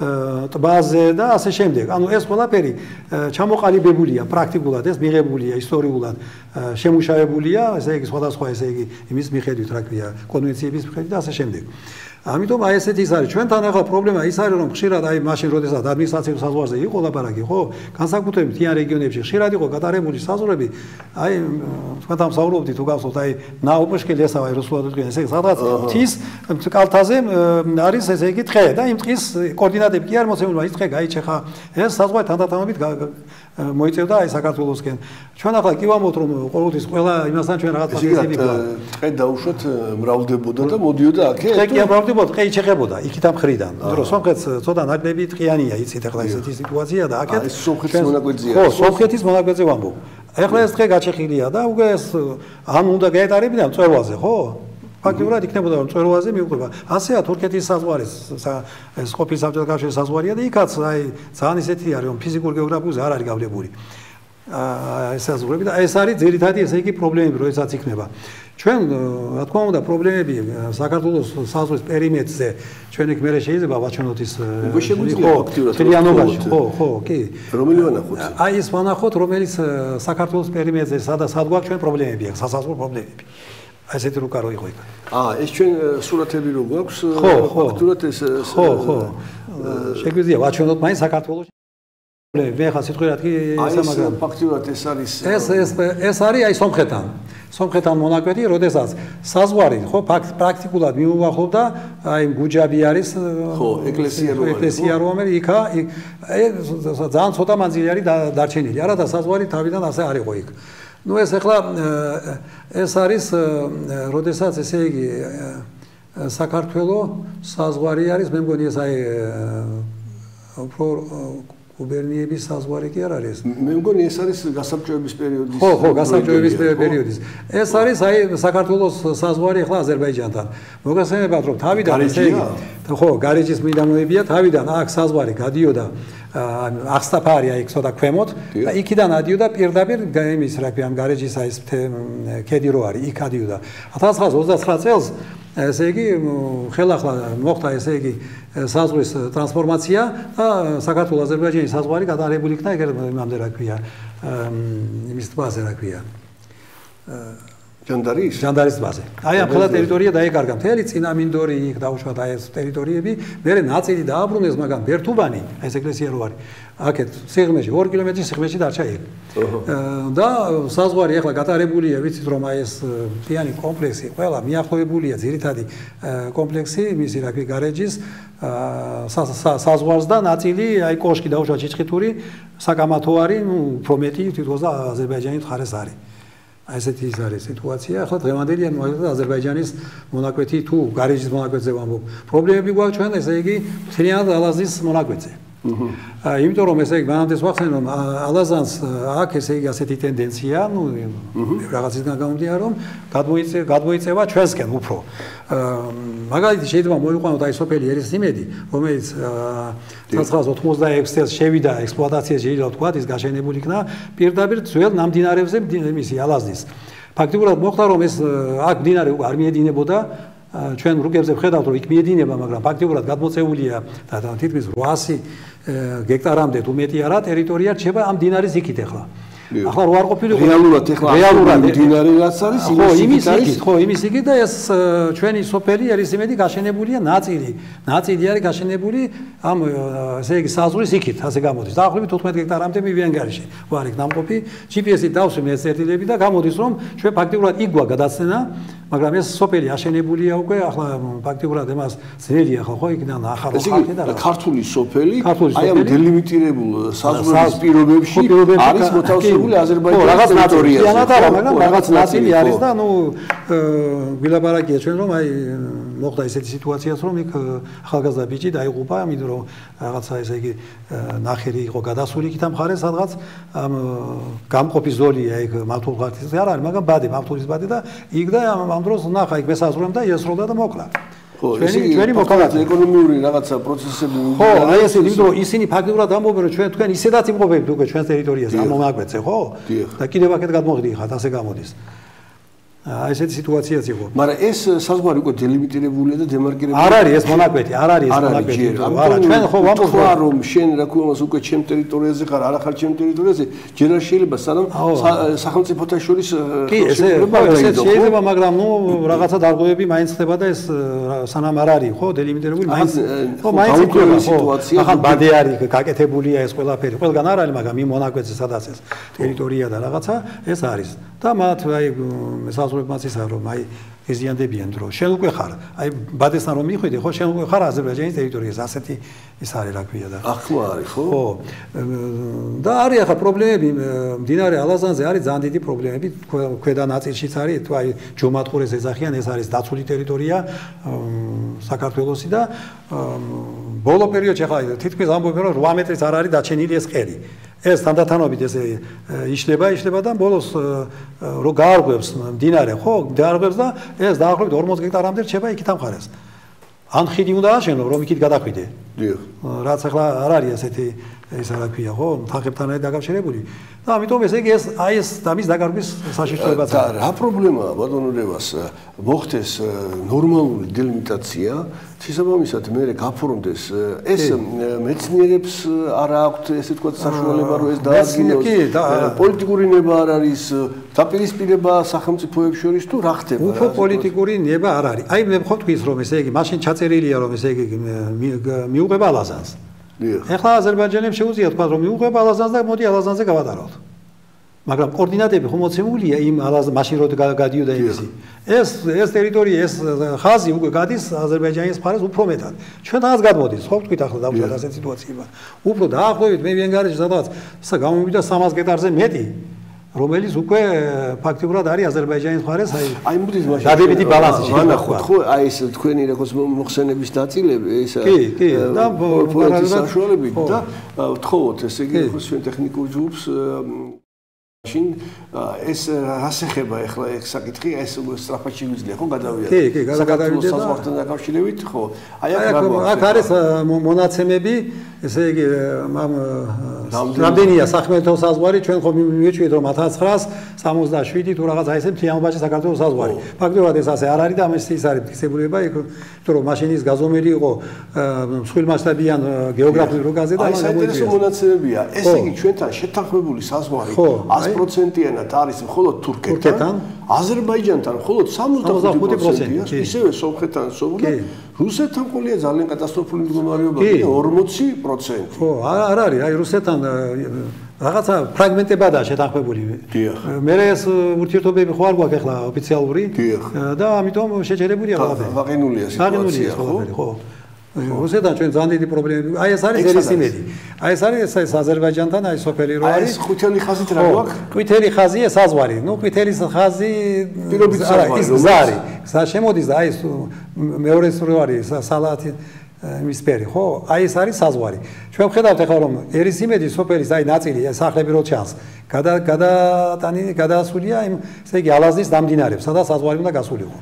ტბაზე და ასე შემდეგ. ანუ ეს ყველაფერი ჩამოყალიბებულია პრაქტიკულად, ეს მიღებულია ისტორიულად, შემუშავებულია, ესე იგი სხვადასხვა ესე იგი იმის მიხედვით რა ქვია, კონვენციების მიხედვით და ასე შემდეგ. ამიტომ აი ესეთი ის არის. ჩვენთან ახლა პრობლემა ის არის რომ ხშირად აი მაშინ როდესაც ადმინისტრაციულ საზღვარზე იყო ლაპარაკი, ხო? განსაკუთრებით მთიან რეგიონებში ხშირად იყო გატარებული საზღვრები, აი თქვენთან ვსაუბრობდით თუ გახსოვთ აი ნაოპოშკელი ესაა რუსულად ვთქვენ, ესე იგი სადღაც მთის კალთაზე არის ესე იგი ტყე და იმ ტყის კოორდინატები კი არ მოცემული, ის ტყე გაიჩეხა, ეს საზღვარი თანდათანობით მოიწევდა აი საქართველოსკენ. ჩვენ ახლა კი ვამბობთ რომ ყოველთვის ყველა იმასთან ჩვენ რაღაც პასუხები გვაქვს. ტყე დაუშვათ მრავლდებოდა და მოდიოდა აქეთ. ტყე კი მრავლდებოდა, ტყე იჩეხებოდა იქით ამ მხრიდან. რომ სომხეთს ცოტა ნაკლები ტყიანია, იცით ახლა ესეთი სიტუაცია და აქეთ ეს სომხეთის მონაკვეთია. ხო, სომხეთის მონაკვეთზე ვამბობ. ახლა ეს ტყე გაჩეხილია და უკვე ეს ან უნდა გაეტარებინა მწვერვალზე, ხო? ფაქტობრივად იქნებოდა რომ მწვერვალზე მიუყვება. ასეა თურქეთის საზღვარის ეს ყოფილი საბჭოთა კავშირის საზღვარია და იქაც აი ძალიან ისეთი არის რომ ფიზიკურ გეოგრაფიულზე არ არის გავლებული. ეს საზღვრები და ეს არის ძირითადი ესე იგი პრობლემები, როდესაც იქნება. ჩვენ რა თქმა უნდა პრობლემები საქართველოს საზღვრის პერიმეტრზე ჩვენ იქ მერე შეიძლება ვაჩვენოთ ის ფაქტიურად ხო, კი. რომელი ვანახოთ? აი ეს ვანახოთ, რომელიც საქართველოს პერიმეტრზე სადაც გვაქვს ჩვენ პრობლემები აქვს, სასაზღვრო პრობლემები. ასეთი რუკა რო იყო იქ. ეს ჩვენ სურათები რო გვაქვს, ფაქტურად ეს ხო. შეგვიძლია ვაჩვენოთ მაინც საქართველოს მე ხა სიტყვიერად კი ესა მაგრამ ფაქტიურად ეს არის ეს არის აი სომხეთთან მონაკვეთი, როდესაც საზღვარი ხო პრაქტიკულად მიუახლოვდა აი გუჯაბი არის ხო ეკლესია რომელი იქა ძალიან ცოტა მანძილი არის დარჩენილი არა და საზღვარი თავიდან ასე არ იყო იქ ნუ ეს ახლა ეს არის როდესაც ესე იგი საქართველოს საზღვარი არის მე მგონი ეს აი უფრო გუბერნიების საზღვარი კი არ არის. მე მგონი ეს არის გასაბჭოების პერიოდის. ხო, გასაბჭოების პერიოდის. ეს არის აი საქართველოს საზღვარი ახლა აზერბაიჯანთან. მოგესალმებათ რომ თავიდან ესე იგი ხო, გარეჯის მიდამოებია თავიდან აქ საზღვარი გადიოდა აღსტაფარი აი ცოტა ქვემოთ და იქიდან ადიოდა პირდაპირ იმის რა ქვია ამ გარეჯის აი ქედი რო არის იქ ადიოდა. 1929 წელს ესე იგი ხელახლა მოხდა ესე იგი საზღვრის ტრანსფორმაცია და საქართველოს აზერბაიჯანის საზღვარი გადაარებული იქნა ეგრე იმამდე რა ქვია იმის ტბაზე რა ქვია ჟანდარის ტბაზე. აი ამ ყველა ტერიტორია დაიკარგა მთელი წინამინდორი იქ დაუშვა და ეს ტერიტორიები მერე ნაწილი დააბრუნეს მაგრამ ბერთუბანი ეს ეკლესია რო არის აქეთ სიღრმეში 2 კილომეტრის სიღრმეში დარჩა იქ. და საზღვარი ახლა გატარებულია ვიცით რომ აი ეს მთიანი კომპლექსი ყველა მიახლოებულია ძირითადი კომპლექსი მისი რა ქვია გარეჯის საზღვარს და ნაწილი აი კოშკი დაუშვა ჩიჩხიტური საკამათო არის ნუ უფრო მეტი თვითონ აზერბაიჯანის მხარეს არის. ესეთი ის არის სიტუაცია. ახლა დღევანდელი აზერბაიჯანის მონაკვეთი თუ გარეჯის მონაკვეთზე ვამბობ. პრობლემები გვაქვს ჩვენ ესე იგი მთლიანად ალაზნის მონაკვეთზე. იმიტომ რომ ესე იგი მანამდე ვახსენ რომ ალაზანს აქ ესე იგი ასეთი ტენდენცია, ნუ რაღაცისგან გამომდინარე რომ გადმოიწევა ჩვენსკენ უფრო. მაგალითად შეიძლება მოიყვანოთ აი სოფელი ერისიმედი, რომელიც 1986 წელს შევიდა ექსპლუატაციაში შეიძლება თქვა ის გაშენებული იქნა პირდაპირ ძველ ნამდინარებზე მისი ალაზნის. ფაქტიურად მოხდა რომ ეს აქ მდინარე უკვე არ მიედინებოდა ჩვენ რუგებზე ვხედავთ რომ იქ მიედინება მაგრამ ფაქტიურად გადმოწეულია და თითქმის 800 გექტარამდე თუ მეტი არა ტერიტორია რჩება ამ მდინარის იქით ახლა. ახლა რო არ ყოფილიყო რეალურად მდინარე რაც არის იმის იქით და ეს ჩვენი სოფელი ერისიმედი გაშენებულია ნაწილი არის გაშენებული ამ ესე იგი საზღვრის იქით ასე გამოდის. დაახლოებით 15 გექტარამდე მივიანგარიში ვარ იქ ნამყოფი GPS-ით დავსვი ეს წერტილები და გამოდის რომ ჩვენ ფაქტიურად იქ გვაქვს გადაცენა მაგრამ ეს სოფელი აშენებულია უკვე ახლა ფაქტიურად იმას ძნელი ახლა ხო იქიდან ახალ ხალხი და ქართული სოფელი აი ამ დელიმიტირებულ საზღვრის პირობებში არის მოთავსებული აზერბაიჯანის ტერიტორიაზე. მაგრამ რაღაც ნაწილი არის და ნუ გვილაპარაკია ჩვენ რომ აი მოხდა ესეთი სიტუაციაც რომ იქ ახალგაზრდა ბიჭი დაიღუპა იმიტომ რომ რაღაცა ესე იგი ნახერი იყო გადასული იქით ამ მხარეს სადღაც ამ გამყოფი ზოლია იქ მართულხარეთის არ არის მაგრამ ბადი მართულის ბადი და იქ და ამ დროს ნახა იქ მესაზღვრემ და ესროდა და მოკლა. ჩვენი მოქალაქე ეკონომიური რაღაცა პროცესები ხო აი ესე იმიტომ რომ ისინი ფაქტიურად ამბობენ რომ ჩვენ თქვენ ისედაც იმყოფებით უკვე ჩვენს ტერიტორიაზე ამ მონაკვეთზე ხო და კიდევ აქეთ გადმოღდიხართ ასე გამოდის. აი ესეთი სიტუაციაც იყო. მაგრამ ეს საზღვარი უკვე დელიმიტირებულია და დემარკირებულია. არ არის ეს მონაკვეთი, არ არის ეს მონაკვეთი. არა, ჩვენ ხო ვამბობთ რომ შენ რა ქვია უკვე ჩემ ტერიტორიაზე ხარ, არა ხარ ჩემ ტერიტორიაზე, ჯერ არ შეიძლება სანამ სახელმწიფოთა შორის კი ესე შეიძლება, მაგრამ ნუ რაღაცა დარღვევები მაინც ხდება და ეს სანამ არ არის ხო დელიმიტირებული მაინც ხო მაინც იქნება სიტუაცია. ახლა ბადე არის გაკეთებულია ეს ყველაფერი. ყველგან არ არის, მაგრამ იმ მონაკვეთზე სადაც ეს ტერიტორია და რაღაცა ეს არის. და მათ აი საზღვრებმაც ისა რომ აი ეზიანდებიან დრო შენ უკვე ხარ აი ბადესთან რომ მიხვიდე ხო შენ უკვე ხარ აზერბაიჯანის ტერიტორიაზე ასეთი ის არის რა ქვია და ახლა არის ხო და არის ახლა პრობლემები მდინარე ალაზანზე არის ძალიან დიდი პრობლემები ქვედა ნაწილშიც არის თუ აი ჯომატყურეს ეძახიან ეს არის დაცული ტერიტორია საქართველოსი და ბოლო პერიოდში ახლა თითქმის ამბობენ რომ 8 მეტრიც არ არის დაჩენილი ეს ყელი ეს თანდათანობით ესე იშლება და ბოლოს რო გაარღვევს მდინარე ხო გაარღვევს და ეს დაახლოებით 40 გექტარამდე რჩება იქით ამ მხარეს ან ხიდი უნდა აშენო რომ იქით გადახვიდე დიახ რაც ახლა არ არის ასეთი ისა რა ქვია ხო თანხებთან არის დაკავშირებული და ამიტომ ესე იგი ეს აი ეს დამის დაკარგვის საშიშროებაც არის რა პრობლემაა ბატონო რევას მოხდეს ნორმალური დელიმიტაცია შესაბამისად მე გაფორმდეს ეს მეცნიერებს არ აქვთ ესე თქვა საშუალება რომ ეს დაადგინოს პოლიტიკური ნება არ არის დაპირისპირება სახელმწიფოებს შორის თუ რა ხდება უფრო პოლიტიკური ნება არ არის აი მე მხოლოდ თქვის რომ ესე იგი მაშინ ჩაწერილია რომ ესე იგი მიუღება ალაზანს ეხლა აზერბაიჯანელებს შეუძლია თქვა რომ მიუყვება ალაზანს და მოდი ალაზანზე გავატარავთ. მაგრამ კოორდინატები ხომ მოცემულია იმ მაშინ რო გადიოდა ისი. ეს ტერიტორია, ეს ხაზი უკვე გადის აზერბაიჯანის მხარეს უფრო მეტად. ჩვენთანაც გადმოდის, ხო ვთქვით ახლა დავუშვათ ასეთ სიტუაციებად. უფრო დაახლოებით მე ვენგარაში სადაც გამოვიდა 300 გექტარზე მეტი, რომელიც უკვე ფაქტიურად არის აზერბაიჯანის მხარეს, აი მოდის მაშინ დადებითი ბალანსი შევანახოთ, ხო, აი ეს თქვენი როგორც მოხსენების ნაწილები, ეს კი, და პროექტის საშუალებით და ვთხოვოთ, ესე იგი, ხო, ჩვენ ტექნიკურ ჯგუფს მაშინ ეს რას ეხება ახლა ეს საკითხი, ეს სწრაფად შეგვიძლია ხო გადავიდეთ. კი, გადავიდეთ საზღვართან დაკავშირებით, ხო. აი აქ არის მონაცემები, ესე იგი რამდენია სახმელეთო საზღვარი, ჩვენ ხომ მივეჭვით რომ 1967 თუ რაღაც აი ესე მთლიანობაში საქართველოს საზღვარი. ფაქტობრივად ეს ასე არ არის და ამის ის არის ფიქსირება, იმიტომ რომ მაშინ ის გაზომერი იყო მსხვილმასშტაბიან გეოგრაფიულ რუკაზე და აი საინტერესო მონაცემებია. ესე იგი ჩვენთან შეთანხმებული საზღვარი 100%-იანად არის მხოლოდ თურქეთთან, აზერბაიჯანთან მხოლოდ 65%-ია, ისევე სომხეთთან, რუსეთთან ყოლია ძალიან კატასტროფული მდგომარეობა, 40%. ხო, არ არის, აი რუსეთთან რაღაცა ფრაგმენტებადაა შეთანხმებული. მე ეს ურთიერთობები ხო არ გვაქვს ახლა ოფიციალური და ამიტომ შეჭერებულია რაღაცა. ვაყინულია სიტუაცია, ხო. რუსეთთან ჩვენ ძალიან დიდი პრობლემები. აი ეს არის ერისიმედი. აი ეს არის ეს აზერბაიჯანთან აი სოფელი რო არის. ეს ყვითელი ხაზით რა გვაქვს? ყვითელი ხაზია საზღვარი. ნუ ყვითელი ხაზი პირობით საზღვარი. ის ზარი. გზა შემოდის და აი ეს მეორე რო არის სალათი მისფერი, ხო? აი ეს არის საზღვარი. ჩვენ ვხედავთ ახლა რომ ერისიმედი სოფელის აი ნაწილი სახლები რო ჩანს. გადაასულია იმ ესე იგი ალაზნის დამდინარებს, სადაც საზღვარი უნდა გასულიყო.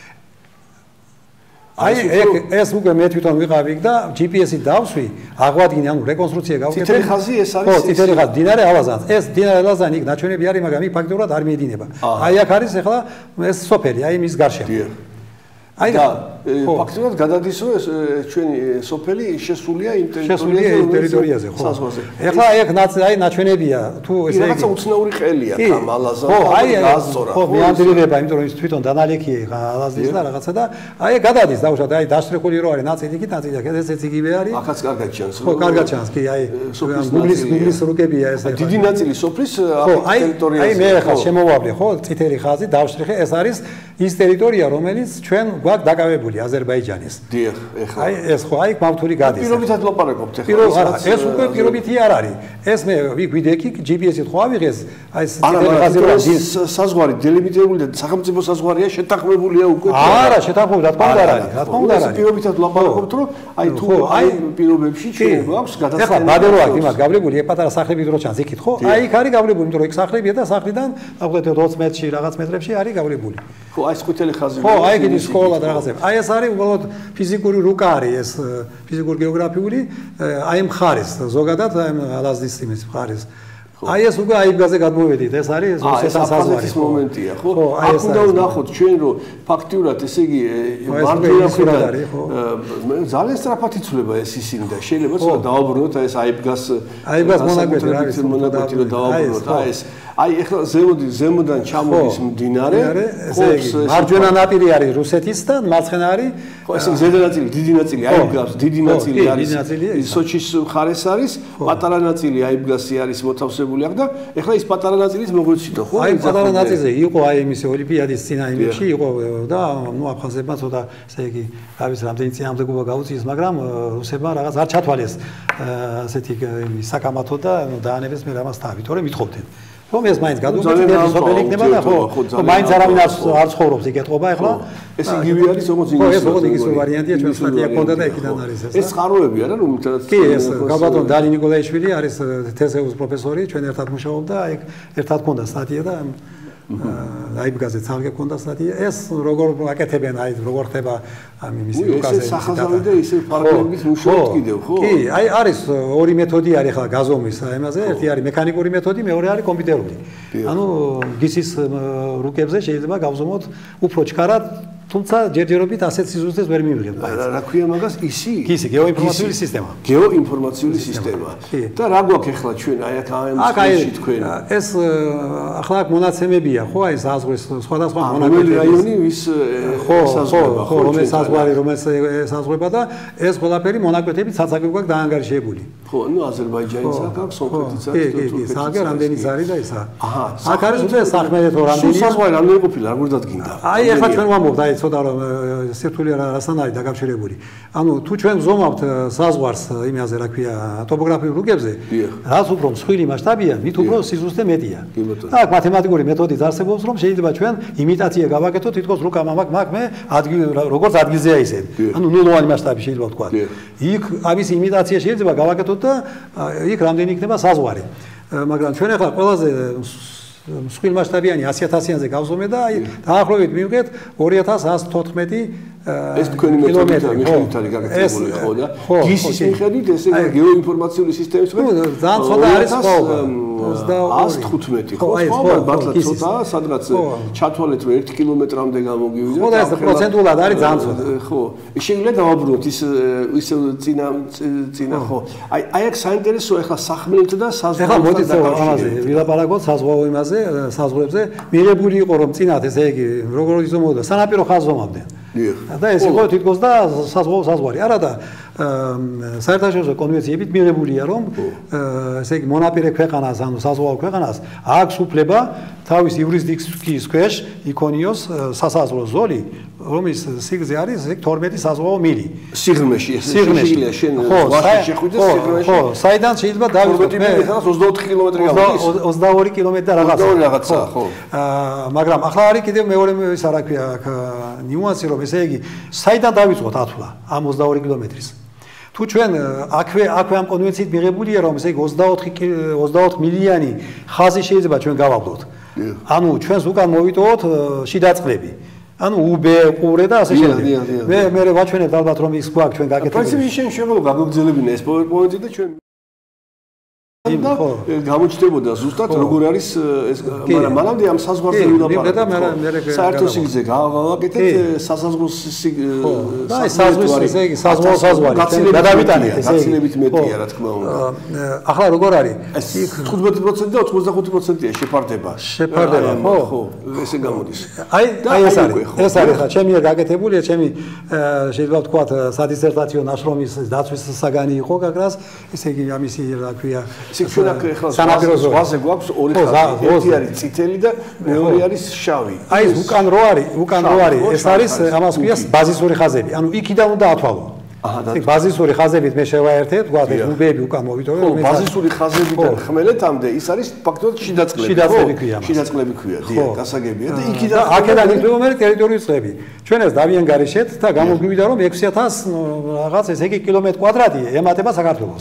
აი ეს უკვე მე თვითონ ვიყავი და GPS-ით დავსვი, აღვადგინე, ანუ რეკონსტრუქცია გავუკეთე. წითელი ხაზი ეს არის? ხო, წითელი ხაზი, დინარე ალაზანს. ეს დინარე ალაზანი იქ ნაჩვენები არის, მაგრამ იქ ფაქტობრივად არ მიედინება. აი აქ არის ახლა ეს სოფელი, აი მის გარშემო. აი და ფაქტობრივად გადადის რომ ეს ჩვენი სოფელი შესულია იმ ტერიტორიაზე, ხო. ახლა ეგ აი ნაჩვენებია, თუ ესე იგი რაღაცა უცნაური ყელია ამ ალაზანს და გასწორა. ხო, მეანდრირება, იმიტომ რომ ის თვითონ დანალექია ალაზნის და რაღაცა და აი გადადის დაუშვათ, აი დასტრეხული რო არის ნაწილი იქით, ნაწილი აქ, ესეც იგივე არის. ახაც კარგად ჩანს. ხო, კარგად ჩანს, კი, აი გუგლის რუკებია ეს. დიდი ნაწილი სოფლის ტერიტორიაზე. აი მე ახლა შემოვავლე, ხო, წითელი ხაზი დავშტრიხე, ეს არის ის ტერიტორია, რომელიც ჩვენ გვაქვს დაკავებული აზერბაიჯანის. დიახ, ეხლა. აი ეს ხო, აი მავთური გადის. პირობითად ლაპარაკობთ ეხლა. ეს უკვე პირობითი არ არის. ეს მე ვიდექი GPS-ით ხო ავიღეს, აი ეს წითელი ხაზი რო არის. საზღვარი დელიმიტირებული და სახელმწიფო საზღვარია შეთანხმებულია უკვე. არა, შეთანხმებული რა თქმა უნდა არ არის. რა თქმა უნდა არ არის. პირობითად ლაპარაკობთ, რომ აი თუ აი პირობებში ჩვენ გვაქვს გადასწრება. ეხლა ბადერო აქვს იმას გავლებული, ეგ პატარა სახლები რო ჩანს იქით ხო? აი იქ არის გავლებული, იმიტომ რომ იქ სახლებია და სახლიდან აღვდეთ 20 მეტრში, რაღაც მეტრებში არის გავლებული. ხო, აი ეს ყვითელი ხაზი. ხო, აი იქ ის სკოლა და რაღაცები. აი ეს არის უბრალოდ ფიზიკური რუკა არის ეს ფიზიკური გეოგრაფიული აი მხარეს ზოგადად აი ალაზნის იმის მხარეს. აი ეს უკვე აიბგაზე გადმოვედით, ეს არის რუსეთთან საზღვარი. ეს მომენტია, ხო? აქ უნდა ვნახოთ ჩვენ რომ ფაქტიურად ესე იგი მარჯვენა მხრიდან ძალიან სწრაფად იცვლება ეს ისინი და შეიძლება ცოტა დავაბრუნოთ აი ეს აიბგას მონაკვეთი რა არის მონაკვეთი რომ დავაბრუნოთ აი ეს აი ეხლა ზემოდან ჩამოდის მდინარე, ესე იგი მარჯვენა ნაპირი არის რუსეთის და მარცხენა არის ხო ესე ზედა ნაწილი, დიდი ნაწილი აიბგას, დიდი ნაწილი არის სოჩის მხარეს არის, პატარა ნაწილი აიბგასი არის მოთავსებული აქ და ეხლა ის პატარა ნაწილიც მოგვეციტო, ხო? აი პატარა ნაწილზე იყო აი იმის ოლიმპიადის წინა იმებში იყო და ნუ აფხაზებმა ცოტა ესე იგი რა ვიცი რამდენი წინამდებობა გაუწიეს, მაგრამ რუსებმა რაღაც არ ჩათვალეს ასეთი საკამათო და დაანებეს მე რამას თავი, თორემ ვითხოვდნენ. რომ ეს მაინც გადმოგიწევს სოფელი იქნება და ხო მაინც არავინ არ ცხოვრობს იქ ეთყობა ახლა ეს იგივე არის როგორც ინგლისური ხო ეს როგორც ინგლისური ვარიანტია ჩვენ სტატია ქონდა და იქიდან არის ეს ეს წყაროები არა რომ კი ეს გაბატონ დალი ნიკოლაიშვილი არის თესეუს პროფესორი ჩვენ ერთად მუშაობდა იქ ერთად ქონდა სტატია და აიბგაზე ცალკე ქონდა სტატია ეს როგორ აკეთებენ აი როგორ ხდება ამ იმის რუკაზე ეს სახაზავი და ისე ფარგლების მუშაობთ კიდევ ხო კი აი არის ორი მეთოდი არის ხა გაზომვის აიმაზე ერთი არის მექანიკური მეთოდი მეორე არის კომპიუტერული ანუ გისის რუკებზე შეიძლება გავზომოთ უფრო ჩქარად თუ თუმცა ჯერჯერობით ასეთ სიზუსტეს ვერ მივიღებ. რა ქვია მაგას? ისი გეოინფორმაციული სისტემა. გეოინფორმაციული სისტემა. და რა გვაქვს ახლა ჩვენ აი აქ ამ თქვენ? ეს ახლა აქ მონაცემებია, ხო, აი საზღვრის სხვადასხვა მონაკვეთი რაიონი ვის ესაზღვრება, ხო, რომელიც საზღვარი, რომელიც ესაზღვრება და ეს ყველაფერი მონაკვეთებით საცაგებ გვაქვს დაანგარიშებული. ხო, ნუ აზერბაიჯანიც აქვს, სომხეთიც აქვს, თურქეთიც. საერთოდ რამდენი არის და ისა. აქ არის უკვე სახმელეთო რამდენი. საზღვარი რამდენი ყოფილა, როგორ დადგინდა? აი ახლა ჩვენ ვამბობთ, აი ცოტა რომ სირთულე რასთან არის დაკავშირებული. ანუ თუ ჩვენ ვზომავთ საზღვარს იმაზე, რა ქვია, ტოპოგრაფიულ რუკებზე, რაც უფრო მსხვილი მასშტაბია, მით უფრო სიზუსტე მეტია. და აქ მათემატიკური მეთოდით არსებობს, რომ შეიძლება ჩვენ იმიტაცია გავაკეთოთ, თითქოს რუკა მაგ როგორც ადგილზეა ისე. ანუ ნულოვანი მასშტაბი შეიძლება ვთქვა. იქ ამის იმიტაცია შეიძლება გავაკეთოთ და იქ რამდენი იქნება საზღვარი. მაგრამ ჩვენ ახლა ყველაზე მსხვილ მასშტაბიანი 100.000-იანზე გავზომე და აი დაახლოებით მივიღეთ 2114 ეს თქვენი მეთოდით არის გაკეთებული ხო და გისის მიხედვით ესე გეოინფორმაციული სისტემის მიხედვით ძალიან ცოტა არის ხო 115 ხო მართლა ცოტა სადღაც ჩათვალეთ რომ 1 კილომეტრამდე გამოგივიდა ხო და ეს პროცენტულად არის ძალიან ცოტა ხო შეიძლება დავაბრუნოთ ის წინა ხო აი აქ საინტერესო ახლა სახმელეთო და საზღვართან დაკავშირებით ვილაპარაკოთ საზღვაო იმაზე საზღვრებზე მიღებული იყო რომ წინათ ესე იგი როგორ იზომოდა სანაპირო ხაზს ზომავდნენ და ეს იყო თითქოს და საზღვარი არა და საერთაშორისო კონვენციებით მიღებულია რომ ესე იგი მონაპირე ქვეყანას ანუ საზღვაო ქვეყანას აქვს უფლება თავის იურისდიქციის ქვეშ იქონიოს სასაზღვრო ზოლი რომის სიგრძე არის 12 საზღვაო მილი სიღრმეში შეიძლება შენ ზღვაში შეხვიდეს სიღრმეში ხო საიდან შეიძლება დავიწყოთ მე 24 კილომეტრი გამოდის 22 კილომეტრი რაღაცა ხო მაგრამ ახლა არის კიდევ მეორე ის რა ქვია ნიუანსი რომ ესე იგი საიდან დავიწყოთ ათვლა ამ 22 კილომეტრის თუ ჩვენ აქვე ამ კონვენციით მიღებულია რომ ესე იგი 24 მილიანი ხაზი შეიძლება ჩვენ გავაბლოთ ანუ ჩვენს უკან მოვიტოვოთ შიდა წყლები ანუ უბე ყურე და ასე შემდეგ მე ვაჩვენებ ალბათ რომ ის გვაქვს ჩვენ გაკეთებული პრინციპში შენ შეგვიძლია გაგგზელებინა ეს PowerPoint-ი და ჩვენ და გამოჩნდებოდა ზუსტად როგორ არის ეს მაგრამ მანამდე ამ საზღვარზე ვილაპარაკეთ საერთო სიგრძე გავაკეთეთ სასაზღვრო და ეს საზღვარი ესე იგი საზღვარი გადავიტანეთ გაცილებით მეტია რა თქმა უნდა ახლა როგორ არის 15% და 85%-ია შეფარდება ხო ესე გამოდის აი ეს არის ხა ჩემი გაკეთებულია ჩემი შეიძლება ვთქვათ სადისერტაციო ნაშრომის დაცვის საგანი იყო გაკრას ესე იგი ამისი რა ქვია ჩვენ აქ ახლა ზღვაზე გვაქვს ორი ხაზი ერთი არის წითელი და მეორე არის შავი აი ეს უკან რო არის ეს არის ამას ქვია ბაზისური ხაზები ანუ იქიდან უნდა ათვალო აჰა ბაზისური ხაზებით მე შევაერთებ ვთქვათ ეს უბეები უკან მოვიტოვე რომ ბაზისური ხაზებიდან ხმელეთამდე ის არის ფაქტობრივად შიდა წყლები ქვია დიახ გასაგებია და იქიდან აქედან იქნება მე ტერიტორიის წყლები ჩვენ ეს დავიანგარიშეთ და გამოგვივიდა რომ 6000 რაღაც ესე იგი კილომეტრი კვადრატი ემატება საქართველოს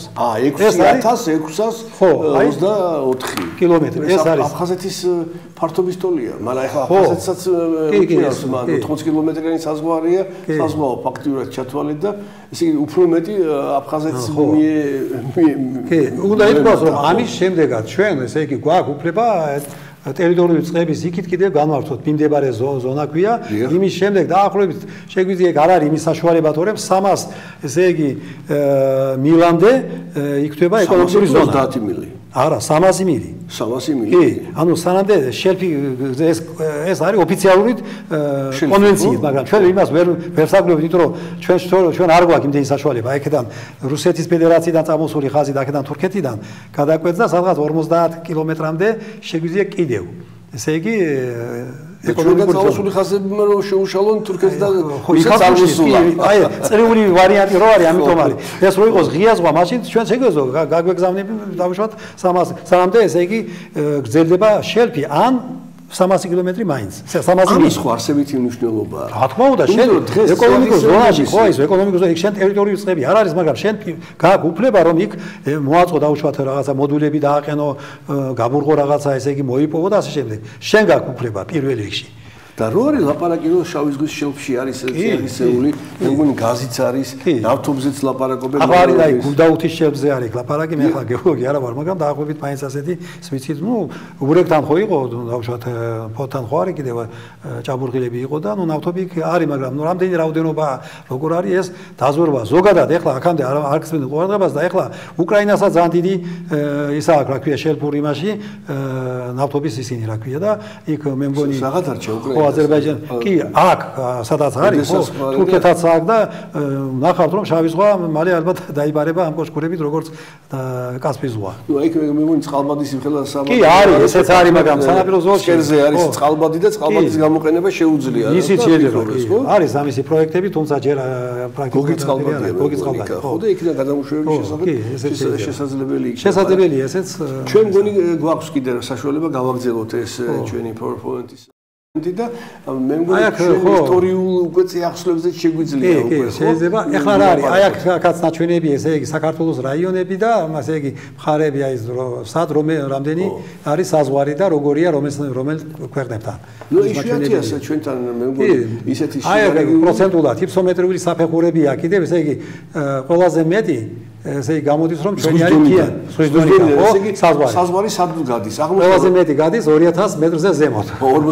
6624 კილომეტრი ეს არის აფხაზეთის ფართობის ტოლია მაგრამ ახლა აფხაზეთსაც უკიდურეს 80 კილომეტრიანი საზღვარია საზღვაო ფაქტიურად ჩათვალეთ და ესე იგი უფრო მეტი აფხაზეთის უნდა ითქვას რომ ამის შემდეგაც ჩვენ ესე იგი გვაქვს უფლება ტერიტორიული წყლების იქით კიდევ განვართოთ მიმდებარე ზონა ქვია იმის შემდეგ დაახლოებით შეგვიძლია არ არის იმის საშუალება თორემ 300 ესე იგი მილამდე იქნება ეკონომიკური ზონა 30 მილი არა 300 მილი 300 მილი კი ანუ სანამდე შელფი ეს არის ოფიციალური კონვენციით მაგრამ ჩვენ იმას ვერ საუბრობთ იმიტომ რომ ჩვენ არ გვაქვს იმდენი საშუალება აქედან რუსეთის ფედერაციიდან წამოსული ხაზი და აქედან თურქეთიდან გადაკვეთდა სადღაც 50 კილომეტრამდე შეგვიძლია კიდევ ესე იგი ეკონომიკური წამოსული ხაზები რომ შეუშალონ თურქეთს და იქაც აღმოსულა აი წრიული ვარიანტი რო არის ამიტომ არის ეს რო იყოს ღია ზღვა მაშინ ჩვენ შეგვეძლო გაგვეგზავნები დავუშვათ 300 სანამდე ესე იგი გრძელდება შელფი ან 300 კილომეტრი მაინც 300 მილი სხვა არსებითი მნიშვნელობა რა თქმა უნდა შენ ეკონომიკურ ზონაში ხო ის ეკონომიკურ ზონაში შენ ტერიტორიული წყლები არ არის მაგრამ შენ გაქვს უფლება რომ იქ მოაწყო დავუშვათ რაღაცა მოდულები დააყენო გაბურღო რაღაცა ესე იგი მოიპოვო და ასე შემდეგ შენ გაქვს უფლება პირველ რიგში და რო არის ლაპარაკი რომ შავი ზღვის შელფში არის წიაღისეული, მე მგონი გაზიც არის, ნავთობზეც ლაპარაკობენ. ახლა არის აი გუდაუთის შელფზე არის ლაპარაკი, მე ახლა გეოლოგი არა ვარ, მაგრამ დაახლოებით მაინც ასეთი სვიცით, ნუ ურეკთან ხო იყო, დავუშვათ ფოთთან ხო არის კიდევ ჭაბურღილები იყო და ნუ ნავთობი არის, მაგრამ ნუ რამდენი რაოდენობა როგორ არის ეს დაზვერვა ზოგადად ახლა აქამდე არ გწმენდ ყურადღებას და ახლა უკრაინასაც ძალიან დიდი ისა აქვს რა ქვია შელფური იმაში ნავთობის ისინი რა ქვია და იქ მე მგონი საღად არჩა უკრაინა ხო აზერბაიჯანი კი აქ სადაც არის ხო თურქეთაც აქ და ნახავთ რომ შავი ზღვა მალე ალბათ დაიბარება ამ კოშკურებით როგორც კასპიის ზღვა ნუ იქ მე მგონი წყალბადის იმხელა საბა კი არის ესეც არის მაგრამ სანაპირო ზოლში კერზე არის წყალბადი და წყალბადის გამოყენება შეუძლია ისიც შეიძლება ხო არის ამისი პროექტები თუმცა ჯერ გოგი წყალბადია ხო და იქიდან გადამუშავების შესაძლებელი იქნება შესაძლებელია ესეც ჩვენ მგონი გვაქვს კიდე საშუალება გავაგზავნოთ ეს ჩვენი PowerPoint-ის და მე მგონი ისტორიულ უკვე წიაღსვლებზეც შეგვიძლია უკვე ხო შეიძლება ეხლა რა არის აი აქაც ნაჩვენებია ესე იგი საქართველოს რაიონები და ასე იგი მხარეები აი სად რამდენი არის საზღვარი და როგორია რომელ ქვეყნებთან ნუ იშვიათია ჩვენთან მე მგონი ისეთი აი პროცენტულად ჰიფსომეტრიული საფეხურებია კიდევ ესე იგი ყველაზე მეტი ესე იგი გამოდის რომ ჩვენი არის კიან სვიზდონიდან ხო საზღვარი სად გადის ყველაზე მეტი გადის 2000 მეტრზე ზემოთ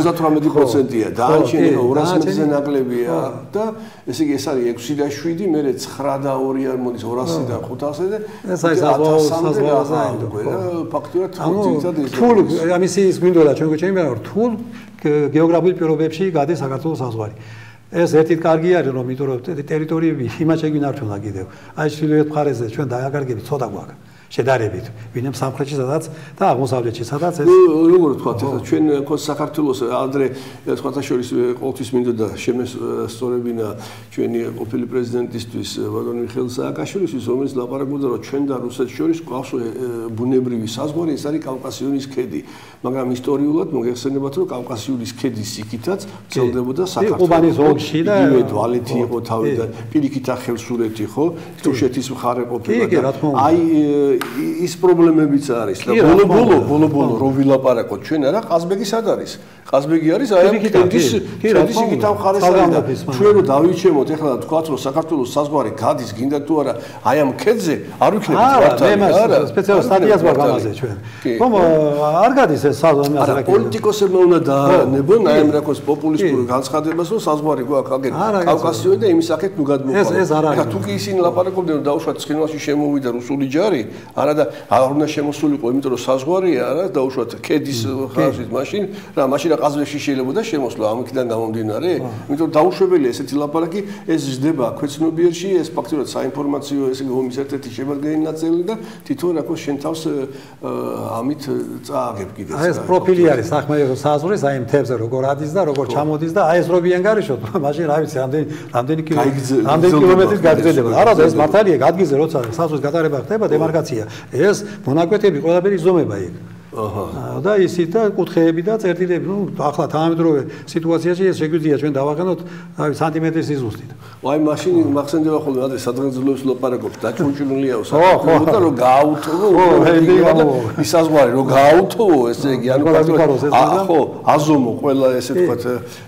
58%-ია დანარჩენი 200 მეტრზე ნაკლებია და ესე იგი ეს არის 6 და 7 მერე 9 და 2 არ მოდის 200 და 500 და ეს არის საზღვარი ფაქტურად ძირითადად ეს რთულ ამისი ის გვინდოდა ჩვენ გვეჩვენა რომ რთულ გეოგრაფიულ პირობებში გადის საქართველოს საზღვარი ეს ერთით კარგი არის რომ იმიტომ რომ ტერიტორიები იმას შეგვინარჩუნა კიდევ აი ჩრდილოეთ მხარეზე ჩვენ დააკარგებით ცოტა გვაქვს შედარებით ვინმე სამხრეთში სადაც და აღმოსავლეთში სადაც ეს როგორ ვთქვათ ახლა ჩვენ საქართველოს ადრე სხვათა შორის ყოველთვის მინდოდა შემესწორებინა ჩვენი ყოფილი პრეზიდენტისთვის ვადიმ მიხეილ სააკაშვილისთვის რომელიც ლაპარაკობდა რომ ჩვენ და რუსეთს შორის გვაქვს ბუნებრივი საზღვარი ეს არის კავკასიონის ქედი მაგრამ ისტორიულად მოგეხსენებათ რომ კავკასიონის ქედის იქითაც ვრცელდებოდა საქართველოს ოლქში და დვალეთი იყო თავიდან პირიქით ახევსურეთი ხო თუშეთის მხარე ყოფილა აი ის პრობლემებიც არის და ბოლო რო ვილაპარაკოთ ჩვენ არა ყაზბეგი სად არის ყაზბეგი არის აი ამ ქედის იქით ამ მხარეს არის და ჩვენ რო დავიჩემოთ ეხლა თქვათ რომ საქართველოს საზღვარი გადის გინდა თუ არა აი ამ ქედზე არ ვიქნებით ვარტალი არა სპეციალურ სტატიას ვარ გამაზე ჩვენ ხომ არ გადის ეს საზღვარი არა პოლიტიკოსებმა უნდა დაანებონ აი ამ რაკოს პოპულისტურ განცხადებას რომ საზღვარი გვაქვს აგერ კავკასიონი და იმის აქეთ ნუ გადმოყვა ეს არ არის თუ კი ისინი ლაპარაკობდნენ რომ დაუშვათ ცხინვალში შემოვიდა რუსული ჯარი არა და არ უნდა შემოსულიყო იმიტომ რომ საზღვარია არა დაუშვათ ქედის ხაზით მაშინ რა ყაზბეგში შეიძლება და შემოსვლა ამიქიდან გამომდინარე იმიტომ რომ დაუშვებელია ესეთი ლაპარაკი ეს ზრდება ქვეცნობიერში ეს ფაქტობრივად საინფორმაციო ესე ომის ერთ-ერთი შემადგენელი ნაწილი და თითო რაკოს შენ თავს ამით წააგებ კიდე აი ეს პროფილი არის სახმელეთო საზღვრის აი მთებზე როგორ ადის და როგორ ჩამოდის და აი ეს რობიან გარეშოთ მაშინ რა ვიცი რამდენი კილომეტრის გაგრძელება არა და ეს მართალია გადგიზე როცა საზღვრის გატარება ხდება დემარკაცია ეს მონაკვეთები ყველაფერი იზომება იქ აჰა და ისიც და კუთხეები და წერტილები ნუ ახლა თანამედროვე სიტუაციაში ეს შეგვიძლია ჩვენ დავაყენოთ აი სანტიმეტრის სიზუსტით აი მაშინ მახსენდება ხოლმე ადრე სადღეგრძელოებს ლაპარაკობთ დაჭუნჭუნილიაო საქართველოს და რომ გააუთოვო ის საზღვარი რომ გააუთოვო ესე იგი ანუ ხო აზომო ყველა ესე ვთქვათ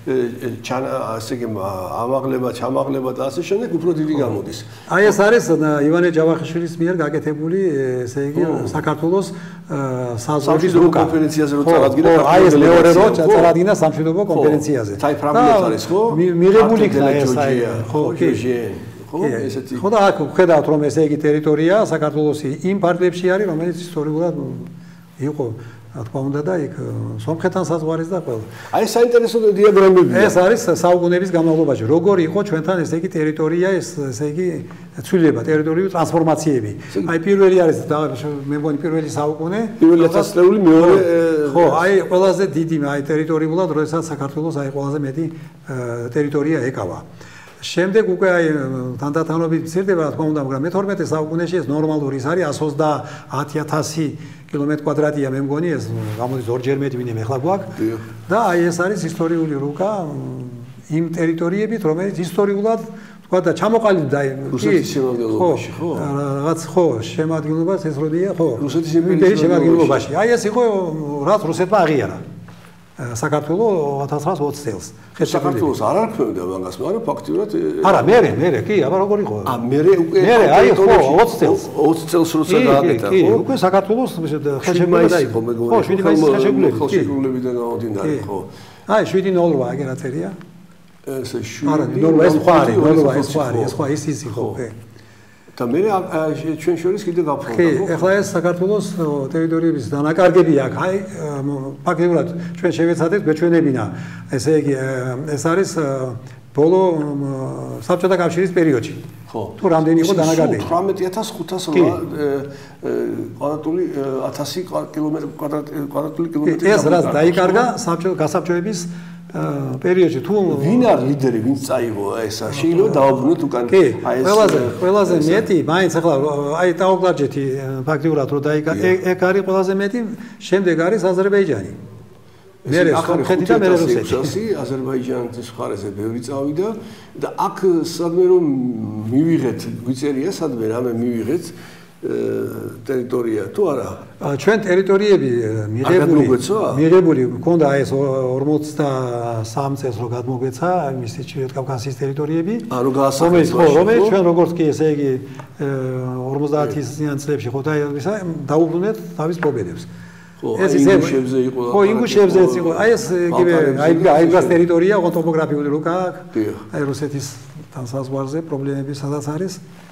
ესე იგი ამაღლება ჩამაღლება და ასე შემდეგ უფრო დიდი გამოდის აი ეს არის ივანე ჯავახიშვილის მიერ გაკეთებული ესე იგი საქართველოს სამშვიდობო კონფერენციაზე რო წარადგინა აი ეს მეორე რო წარადგინა სამშვიდობო კონფერენციაზე თაი ფრაგმენტ არის ხო მიღებული იქნა ეს აი ხო ხო ესეთი ხო და აქ ხედავთ რომ ესე იგი ტერიტორია საქართველოსი იმ პარტიებში არის რომელიც ისტორიულად იყო რა თქმა უნდა და იქ სომხეთთან საზღვარის და ყველა. აი საინტერესო დიაგრამებია. ეს არის საუკუნეების განმავლობაში. როგორ იყო ჩვენთან ესე იგი ტერიტორია ესე იგი ცვლილება, ტერიტორიული ტრანსფორმაციები. აი პირველი არის მე მგონი პირველი საუკუნე. პირველი ათასწლეული მეორე ხო, აი ყველაზე დიდი აი ტერიტორიულად როდესაც საქართველოს აი ყველაზე მეტი ტერიტორია ეკავა. შემდეგ უკვე აი თანდათანობით მცირდება რა თქმა უნდა, მაგრამ მე-12 საუკუნეში ეს ნორმალური ის არის 130.000 კილომეტრი კვადრატია მე მგონი ეს გამოდის ორჯერ მეტი ვინმე ახლა გვაქვს და აი ეს არის ისტორიული რუკა იმ ტერიტორიებით რომელიც ისტორიულად თქვა და ჩამოყალიბდა რუსეთის შემადგენლობაში ხო რაღაც ხო შემადგენლობას ეს როდია ხო რუსეთის იმპერიის შემადგენლობაში აი ეს იყო რაც რუსეთმა აღიარა საქართველოს 1920 წელს. საქართველოს არ არქმევდა მაგას, მაგრამ ფაქტიურად არა, მე, კი, აბა როგორ იყო? მე აი ხო 20 წელს. 20 წელს როცა გააკეთა, ხო? უკვე საქართველოს ხელშეკრულება დაიწყო. ხო, 7 მაისის ხელშეკრულებიდან გამომდინარე, ხო. აი 7-0 აგერა წერია. ესე 7 არა, 0 ეს ხარი, 0 ეს ხარი, ეს ხა ის იყო. და მე ჩვენ შორის კიდე გაფრთხილდა. კი, ეხლა ეს საქართველოს ტერიტორიების დანაკარგები აქ, აი ფაქტიურად ჩვენ შევეცადეთ გვეჩვენებინა. ესე იგი ეს არის ბოლო საბჭოთა კავშირის პერიოდში. ხო. თუ რამდენი იყო დანაკარგები? 18500 კვადრატული 1000 კვადრატული კილომეტრი. ეს რაც დაიკარგა გასაბჭოების პერიოდში თუ ვინ არის ლიდერი, ვინც წაიღო ესა, შეიძლება დავაბრუნოთ უკან. კი, ყველაზე მეტი, მაინც ახლა აი ტაოკლარჯეთი ფაქტიურად რომ დაიკარგა, ეგ არის ყველაზე მეტი, შემდეგ არის აზერბაიჯანი. მერე სომხეთი და მერე რუსეთი. აზერბაიჯანის მხარეზე ბევრი წავიდა და აქ სადმე რომ მივიღეთ, გვიწერია სადმე რამე მივიღეთ ტერიტორია თუ არა? ჩვენ ტერიტორიები მიღებული მქონდა ეს 43 წელს რო გადმოგვეცა მისი ჩრდილოეთ კავკასიის ტერიტორიები. რო გაასახელეს. რომელიც ჩვენ როგორც კი ესე იგი 50-იან წლებში ხო დაუბრუნეთ თავის პრობლემებს. ეს ინგუშებზე იყო. ხო, ინგუშებზეც იყო. აი ეს იგივე აიგას ტერიტორია, ხო ტოპოგრაფიული რუკა აქვს. აი რუსეთისთან საზღვარზე პრობლემები სადაც არის.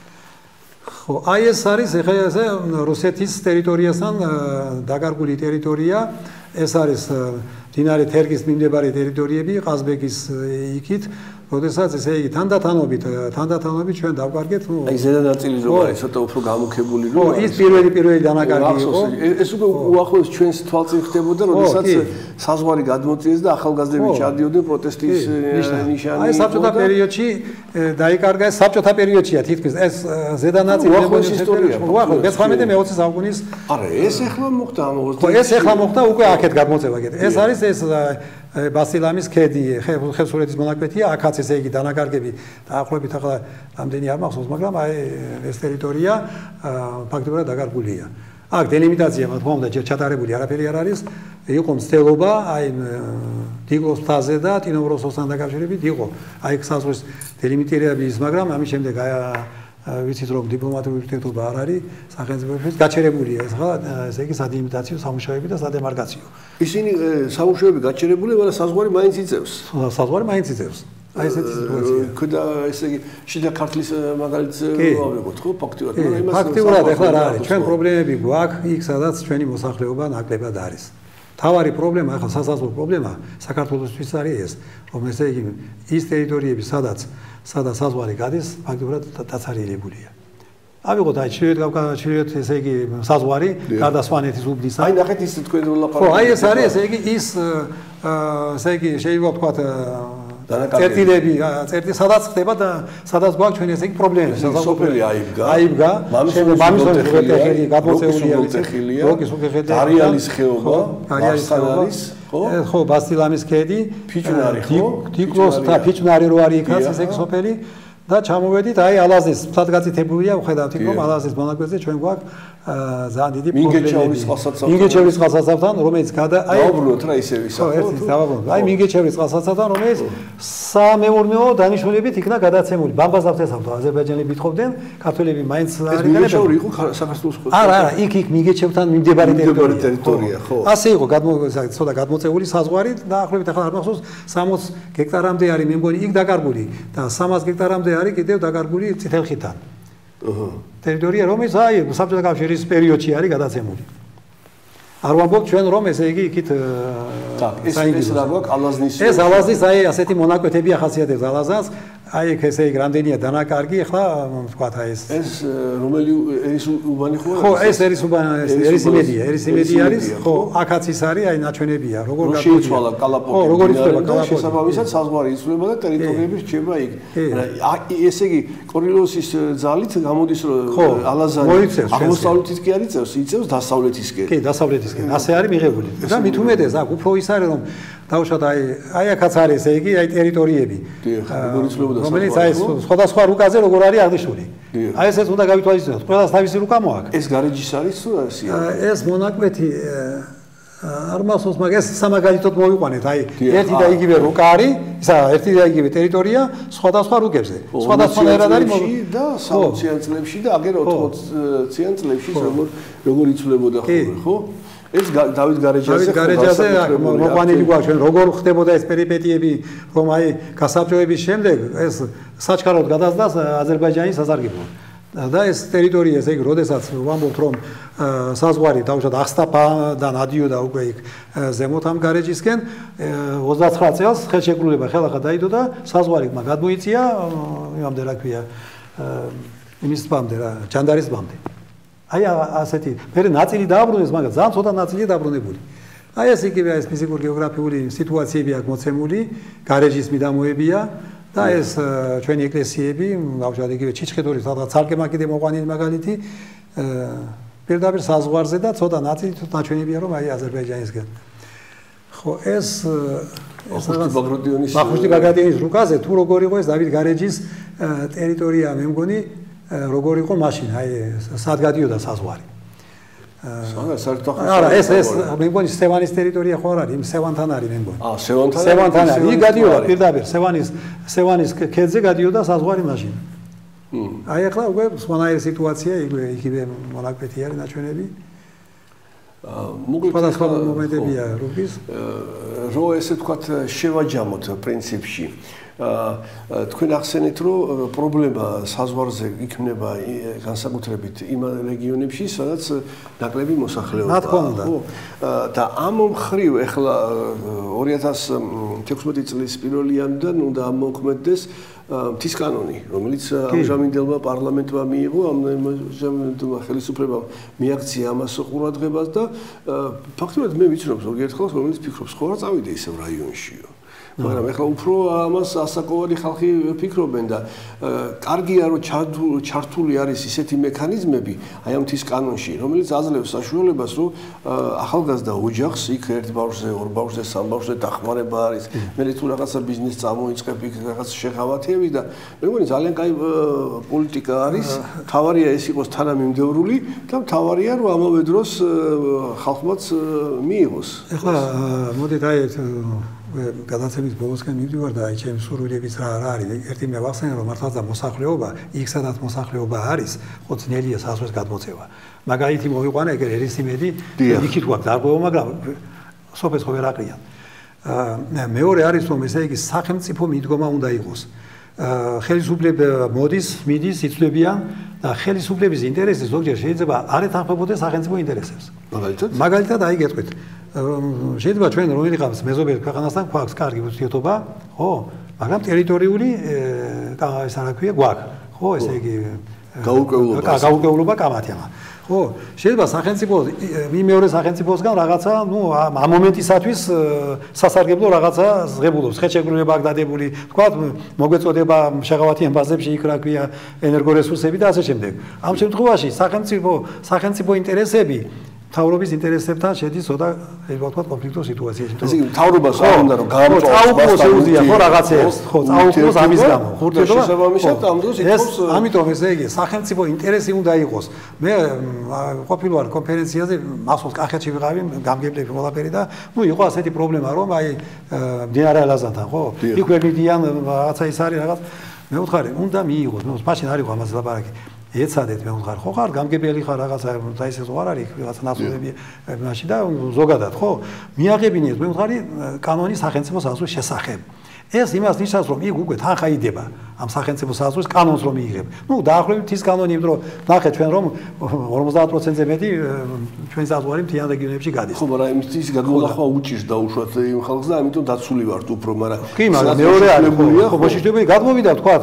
ხო, აი ეს არის ეხლა ესე რუსეთის ტერიტორიასთან დაკარგული ტერიტორია, ეს არის მდინარე თერგის მიმდებარე ტერიტორიები, ყაზბეგის იქით, როდესაც ესე იგი თანდათანობით ჩვენ დავკარგეთ, აი ზედა ნაწილი რომ არის ცოტა უფრო გამუქებული რომ ხო, ის პირველი დანაკარგი იყო. ეს უკვე უახლოეს ჩვენს თვალწინ ხდებოდა, როდესაც საზღვარი გადმოწიეს და ახალგაზრდები ჩადიოდნენ პროტესტის ნიშანი. აი საბჭოთა პერიოდში დაიკარგა, საბჭოთა პერიოდშია თითქმის ეს ზედა ნაწილი უახლოეს ისტორია. უახლოეს მე-19 საუკუნის. არა, ეს ახლა მოხდა ამ 20. ხო, ეს ახლა მოხდა უკვე აქეთ გადმოწევა კიდე. ეს არის ეს ბასილამის ქედი, ხევსურეთის მონაკვეთია, აქაც ესე იგი დანაკარგები დაახლოებით ახლა რამდენი არ მახსოვს, მაგრამ აი ეს ტერიტორია ფაქტობრივად დაკარგულია. აქ დელიმიტაცია მათ თქმა უნდა ჯერ ჩატარებული არაფერი არ არის, იყო მცდელობა, აი დიგლოს მთაზე და ტინოვროსოსთან დაკავშირებით იყო. აი საზღვრის დელიმიტირება ის, მაგრამ ამის შემდეგ ვიცით რომ დიპლომატიური ურთიერთობა არ არის სახელმწიფოების გაჩერებულია ეს ხა ესე იგი სადელიმიტაციო სამუშაოები და სადემარკაციო. ისინი სამუშაოები გაჩერებული, მაგრამ საზღვარი მაინც იწევს. საზღვარი მაინც იწევს. აი ესეთი სიტუაცია. და ესე იგი შიდა ქართლის მაგალითს ავიღოთ ხო ფაქტიურად, მაგრამ იმას ფაქტიურად ახლა რა არის? ჩვენ პრობლემები გვაქვს იქ სადაც ჩვენი მოსახლეობა ნაკლებად არის. თავარი პრობლემა ახლა სასაზღვრო პრობლემა საქართველოსთვის არის ეს, რომ ესე იგი ის ტერიტორიები სადაც საზღვარი გადის, ფაქტობრივად დაცარიელებულია. ავიღოთ აი ჩრდილოეთ ესე იგი საზღვარი, გარდა სვანეთის უბნისა. აი ნახეთ ის თქვენ რომ ლაპარაკობთ. ხო, აი ეს არის ესე იგი ის ესე იგი შეიძლება ვთქვათ წერტილები, სადაც ხდება და სადაც გვაქვს ჩვენ ესე იგი პრობლემები. სოფელი აიბგა. შემდეგ მამისონის უღელტეხილი გადმოწეულია. როკის უღელტეხილი. დარიალის ხეობა, ბასილამის ხო, ბასილამის ქედი, ფიჭვნარი ხო? დიკლოს და ფიჭვნარი რო არის იქაც ესე იგი სოფელი და ჩამოვედით აი ალაზის მთლადგაწითებულია, ვხედავთ იქ რომ ალაზის მონაკვეთზე ჩვენ გვაქვს ძალიან დიდი პრობლემები. მინგეჩევრის წყალსაცავთან, რომელიც აი დაუბრუნოთ რა ისე ვისა. ხო, ერთი დავაბრუნოთ. აი მინგეჩევრის წყალსაცავთან, რომელიც სამეურნეო დანიშნულებით იქნა გადაცემული. ბამბაზავს ესავთო აზერბაიჯანელი ბითხოვდნენ, ქართველები მაინც არის მინგეჩევრი იყო საქართველოს ხო? არა, იქ მინგეჩევთან მიმდებარე ტერიტორია, ხო. ასე იყო ცოტა გადმოწეული საზღვარი და ახლობით ახლა არ მახსოვს 60 ჰექტარამდე არის მე მგონი იქ დაკარგული და 300 ჰექტარამდე არის კიდევ დაკარგული წითელხიდან. ტერიტორია რომელიც აი საბჭოთა კავშირის პერიოდში არის გადაცემული. არ ვამბობ ჩვენ რომ ესე იგი იქით ეს რა გვაქვს ალაზნის ეს ალაზნის აი ასეთი მონაკვეთები ახასიათებს ალაზანს აი ეგ ესე იგი რამდენია დანაკარგი ახლა ვთქვათ აი ეს რომელი ერისუბანი ხო ხო ეს ერისიმედია არის ხო აქაც ის არის აი ნაჩვენებია როგორ შეიცვალა კალაპოტი ხო როგორ იცვლება კალაპოტი შესაბამისად საზღვარი იცვლება და ტერიტორიები რჩება იქ ესე იგი კორილოსის ძალით გამოდის რომ ალაზანი აღმოსავლეთით კი არ იწევს დასავლეთისკენ კი დასავლეთისკენ ასე არის მიღებული და მით უმეტეს აქ უფრო ის არის რომ დავუშვათ აი აქაც არის ესე იგი აი ტერიტორიები რომელიც აი სხვადასხვა რუკაზე როგორ არის აღნიშნული აი ესეც უნდა გავითვალისწინოთ ყველას თავისი რუკა მოაქვს ეს გარეჯის არის თუ ასია ეს მონაკვეთი არ მახსოვს, მაგრამ ეს სამაგალითოდ მოვიყვანეთ, აი ერთი და იგივე რუკარი, ისა ერთი და იგივე ტერიტორია სხვადასხვა რუკებზე. სხვადასხვანაირად არის და 60-იან წლებში და აგერ 80-იან წლებში როგორ იცვლებოდა ხოლმე, ხო? ეს დავით გარეჯაზე მოყვანილი გვაქვს ჩვენ როგორ ხდებოდა ეს პერიპეტიები, რომ აი გასაბჭოების შემდეგ ეს საჩქაროდ გადასდა აზერბაიჯანის სასარგებლო. და ეს ტერიტორია ესე იგი, როდესაც ვამბობთ, რომ საზღვარი დაუშვათ ახსტაფადან ადიოდა უკვე იქ ზემოთ ამ გარეჯისკენ 29 წელს ხელშეკრულება ხელახლა დაიდო და საზღვარი მაგ გადმოიწია იმამდე რა ქვია იმის ბამდე რა ჯანდარის ბამდე. აი ასეთი მე ნაწილი დააბრუნეს, მაგრამ ძალიან ცოტა ნაწილია დაბრუნებული. აი ეს იგივე ეს ფიზიკურ გეოგრაფიული სიტუაციები აქვს მოცემული, გარეჯის მიდამოებია და ეს ჩვენი ეკლესიები, გავშალ იგივე ჩიჩხეთური სადღაც ცალკე მაგიდე მოყვანილი მაგალითი პირდაპირ საზღვარზე და ცოტა ნაწილი ნაჩვენებია რომ აი აზერბაიჯანისგან. ხო ეს ბაღროდიონის ბაგრატიონის რუკაზე თუ როგორ იყო ეს დავით გარეჯის ტერიტორია მე მგონი როგორ იყო მაშინ აი სად გადიოდა საზღვარი. არა ეს მე მგონი სევანის ტერიტორია ხო არ არის იმ სევანთან არის მე მგონი. სევანთან არის. იქ გადიოდა პირდაპირ სევანის ქედზე გადიოდა საზღვარი მაშინ. აი ახლა უკვე სხვანაირი სიტუაცია იგივე მონაკვეთი არის ნაჩვენები. სხვადასხვა მომენტებია რუკის. რო ესე ვთქვათ შევაჯამოთ პრინციპში. თქვენ ახსენეთ რომ პრობლემა საზღვარზე იქნება განსაკუთრებით იმ რეგიონებში, სადაც ნაკლები მოსახლეობაა. ხო? და ამ მხრივ ახლა 2016 წლის 1 იანვრიდან უნდა ამოქმედდეს მთის კანონი, რომელიც ამჟამინდელმა პარლამენტმა მიიღო, ამჟამინდელმა ხელისუფლებამ მიაქცია ამას ყურადღებას და ფაქტობრივად მე ვიცი რომ ზოგიერთ ხალხს რომელიც ფიქრობს, ხო რა წავიდე ისევ რაიონშიო. მაგრამ ეხლა უფრო ამას ასაკოვანი ხალხი ფიქრობენ და კარგია რომ ჩართული არის ისეთი მექანიზმები აი ამ მთის კანონში, რომელიც აძლევს საშუალებას, რომ ახალგაზრდა ოჯახს იქ ერთ ბავშვზე, ორ ბავშვზე, სამ ბავშვზე დახმარება არის, მე თუ რაღაცა ბიზნეს წამოიწყებ, იქ რაღაც შეხავათები და მე მგონი ძალიან კაი პოლიტიკა არის, თავარია ეს იყოს თანამიმდევრული და თავარია რომ ამავე დროს ხალხმაც მიიღოს. ეხლა მოდით აი გადაცემის ბოლოსკენ მივდივარ და აი ჩემი სურვილებიც რა არის. ერთი მე ვახსენე რომ მართლაც და მოსახლეობა, იქ სადაც მოსახლეობა არის, ხო ძნელია საზღვრის გადმოცევა. მაგალითი მოვიყვანე ეგ ერისიმედი, იქით გვაქვს დარღვევა, მაგრამ სოფელს ხო ვერ აყრიან. მეორე არის რომ ესე იგი სახელმწიფო მიდგომა უნდა იყოს. ხელისუფლება მიდის, იცვლებიან და ხელისუფლების ინტერესი ზოგჯერ შეიძლება არ ეთანხმებოდეს სახელმწიფო ინტერესებს. მაგალითად აი გეტყვით შეიძლება ჩვენ რომელიღაც მეზობელი ქვეყანასთან გვაქვს კარგი ურთიერთობა, ხო? მაგრამ ტერიტორიული ეს რა ქვია გვაქვს, ხო? ესე იგი გაურკვევლობა კამათია. ხო, შეიძლება სახელმწიფო მეორე სახელმწიფოსგან რაღაცა, ამ მომენტისათვის სასარგებლო რაღაცა ზღებულობს, ხელშეკრულება აქვს დადებული, თქვა მოგვეწოდება შეღავათიან ბაზებში იქ რა ქვია ენერგორესურსები და ასე შემდეგ. ამ შემთხვევაში სახელმწიფო ინტერესები მთავრობის ინტერესებთან შედის ცოტა ვთქვათ კონფლიქტურ სიტუაციაში. ესე იგი მთავრობას არ უნდა რომ გაამწვავოს შეუძლია ხო რაღაცეებს, ხო წაუყოს ამის გამო. შესაბამისად ამ დროს იქოს ამიტომ ესე იგი სახელმწიფო ინტერესი უნდა იყოს. მე ყოფილვარ კონფერენციაზე, მახსოვს კახეთში ვიყავი, გამგებლები ყველაფერი და იყო ასეთი პრობლემა რომ აი მდინარე ალაზანთან ხო? იქ ვერ მიდიან რაღაცა ის არის რაღაც. მე ვუთხარი, უნდა მიიღოს, მაშინ არ იყო ამაზე ლაპარაკი. ეცადეთ მე ვუთხარ, ხო ხარ გამგებელი ხარ რაღაცა და ისე ზღარ არის რაღაცა ნაცვლები მაშინ და ზოგადად ხო მიაღებინეთ მე ვუთხარი კანონის სახელმწიფო საზღვრის შესახებ. ეს იმას ნიშნავს რომ იქ უკვე თანხა იდება ამ სახელმწიფო საზღვრის კანონს რომ მიიღებ. დაახლოებით ის კანონი იმიტომ რომ ნახეთ ჩვენ რომ 50%-ზე მეტი ჩვენი საზღვარი მთიან რეგიონებში გადის. ხო, მაგრამ ის გადმოლახვა უჭირს დაუშვათ იმ ხალხს და ამიტომ დაცული ვართ უფრო, მაგრამ კი, მაგრამ მეორე არის ხო, ბოშიშტები გადმოვიდა თქვა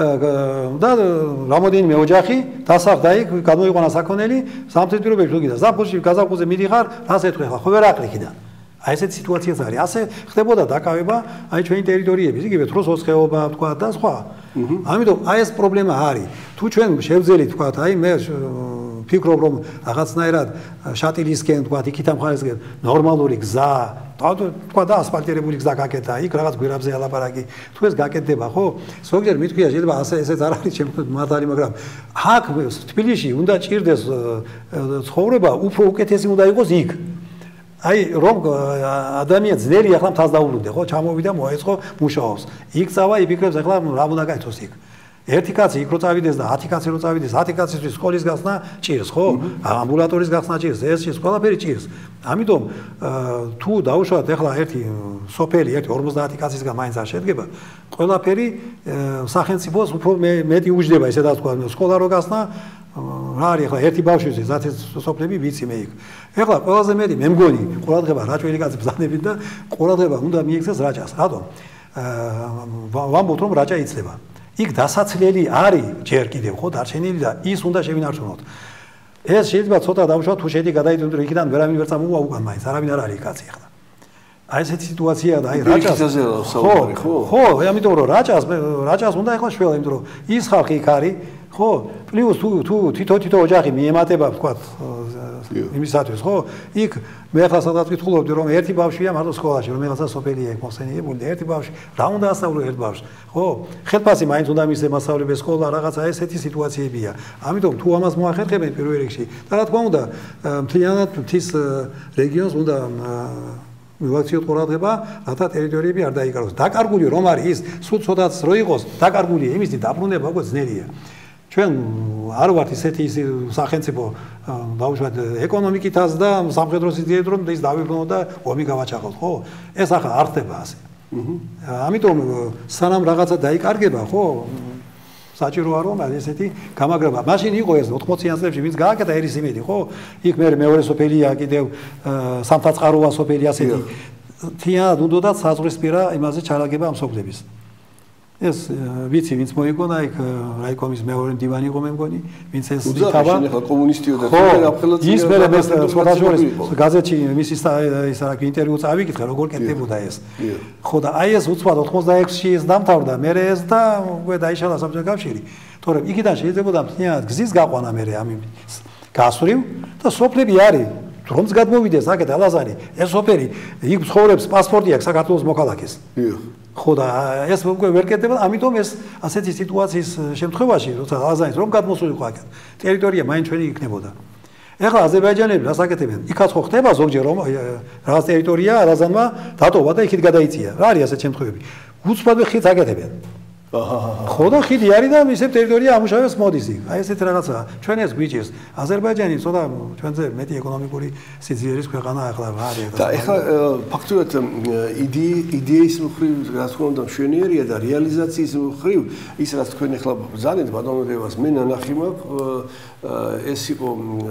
და რამოდენიმე ოჯახი დასახლდა იქ, გამოიყვანა საქონელი, სამთის პირობებში თუ გიდა, ზაფხულში გაზაფხულზე მიდიხარ, რას ეთქვი ხა, ხო ვერ აყრიქიდან. აი ესეთი სიტუაციაც არის. ასე ხდებოდა დაკავება აი ჩვენი ტერიტორიების, იგივე თროს ოცხეობა თქვა და სხვა. ამიტომ აი ეს პრობლემა არის. თუ ჩვენ შევძელით თქვა, აი მე ფიქრობ რომ რაღაცნაირად შატილისკენ თქვა, იქით ამხარესკენ ნორმალური გზა, თქვა და ასფალტირებული გზა გაკეთა, იქ რაღაც გვირაბზე ალაპარაკი. თუ ეს გაკეთდება, ხო? ზოგჯერ მithქვია შეიძლება ესეც არ არის ჩემთვის მართალი, მაგრამ აქ თბილისში უნდა ჭირდეს ცხოვრება, უფრო უკეთესი უნდა იყოს იქ. აი რომ ადამიანი ძნელი ახლა მთას დაუბრუნდა ხო ჩამოვიდა მოეწყო მუშაობს იქ წავა იფიქრებს ახლა რა უნდა გაითოს იქ ერთი კაცი იქ რო წავიდეს და 10 კაცი რო წავიდეს 10 კაცისთვის სკოლის გახსნა ჭირს ხო ამბულატორიის გახსნა ჭირს ეს ის ყველაფერი ჭირს ამიტომ თუ დაუშვათ ახლა ერთი სოფელი ერთი 50 კაცისგან მაინც არ შედგება ყველაფერი სახელმწიფოს უფრო მეტი უჯდება ესე და თქვა სკოლა რო გახსნა რა არის ახლა ერთი ბავშვისთვის 10 სოფლები ვიცი მე იქ ახლა ყველაზე მეტი მე მგონი ყურადღება რაჭველი კაცი ბრძანებით და ყურადღება უნდა მიიქცეს რაჭას რატომ ვამბობთ რომ რაჭა იცლება იქ დასაცლელი არის ჯერ კიდევ ხო დარჩენილი და ის უნდა შევინარჩუნოთ ეს შეიძლება ცოტა დავუშვათ თუ შედი გადაიდოთ იქიდან ვერავინ ვერ წამოვა უკან მაინც არავინ არ არის კაცი ახლა აი ესეთი სიტუაცია და აი რაჭას ხო ამიტომ რომ რაჭას უნდა ახლა შველა იმიტომ რომ ის ხალხი იქ არის ხო პლუს თუ თითო ოჯახი მიემატება ვთქვათ იმისათვის ხო იქ მე ახლა სადღაც ვკითხულობდი რომ ერთი ბავშვია მარტო სკოლაში რომ ეხლა სოფელია იქ მოხსენიებული და ერთი ბავშვი რა უნდა ასწავლო ერთ ბავშვს ხო ხელფასი მაინც უნდა მისცე მასწავლებელი სკოლა რაღაცა ესეთი სიტუაციებია ამიტომ თუ ამას მოახერხებენ პირველ რიგში და რა თქმა უნდა მთლიანად მთის რეგიონს უნდა მივაქციოთ ყურადღება რათა ტერიტორიები არ დაიკარგოს დაკარგული რომ არის ის სულ ცოტაც რო იყოს დაკარგულია იმისი დაბრუნება უკვე ძნელია ჩვენ არ ვართ ისეთი სახელმწიფო დაუშვათ ეკონომიკითაც და სამხედრო სიდიდით რომ ის დავიბრუნო და ომი გავაჩაღოთ ხო ეს ახლა არ ხდება ასე ამიტომ სანამ რაღაცა დაიკარგება ხო საჭიროა რომ ესეთი გამაგრება მაშინ იყო ეს 80-იან წლებში ვინც გააკეთა ერის იმედი ხო იქ მეორე სოფელია კიდევ სამთაწყაროა სოფელი ასეთი თიანად უნდათ საზღვრისპირა იმაზე ჩარაგება ამ სოფლების ეს ვიცი ვინც მოიგონა იქ რაიკომის მეორე მდივანი იყო მე მგონი ვინც ეს თავა კომუნისტიო და ის მე სოციალისტ გაზეთში მისი ის რა ინტერვიუ წავიკითხე როგორ კეთდებოდა ეს ხო და აი ეს უცბად 86-ში ეს დამთავრდა მე ეს და უკვე დაიშალა საბჭოთა კავშირი თორემ იქიდან შეიძლებოდა მთლიანად გზის გაყვანა მე ამ გასვრივ და სოფლები არის რომც გადმოვიდეს აქეთ ალაზანი ეს სოფელი იქ ცხოვრობს პასპორტი აქვს საქართველოს მოქალაქეს ხო და ეს უკვე ვერ კეთდება ამიტომ ეს ასეთი სიტუაციის შემთხვევაში როცა ალაზანის რომ გადმოსულიყო აქეთ ტერიტორია მაინც ჩვენი იქნებოდა ეხლა აზერბაიჯანელები რას აკეთებენ იქაც ხო ხდება ზოგჯერ რომ რაღაც ტერიტორია ალაზანმა დატოვა და იქით გადაიწია რა არის ასეთ შემთხვევები უცბად ხიდს აკეთებენ ხო და ხიდი არის და ისე ტერიტორია ამუშავებს მოდის იქ აი ესეთ რაღაცაა ჩვენ ეს გვიჭირს აზერბაიჯანი ცოტა ჩვენზე მეტი ეკონომიკური სიძლიერის ქვეყანა ახლა რა არის და ეხლა ფაქტურად იდეის მხრივ რა თქმა უნდა მშვენიერია და რეალიზაციის მხრივ ის რაც თქვენ ეხლა ბრძანეთ ბატონოდებას მე ნანახი მაქვს ეს იყო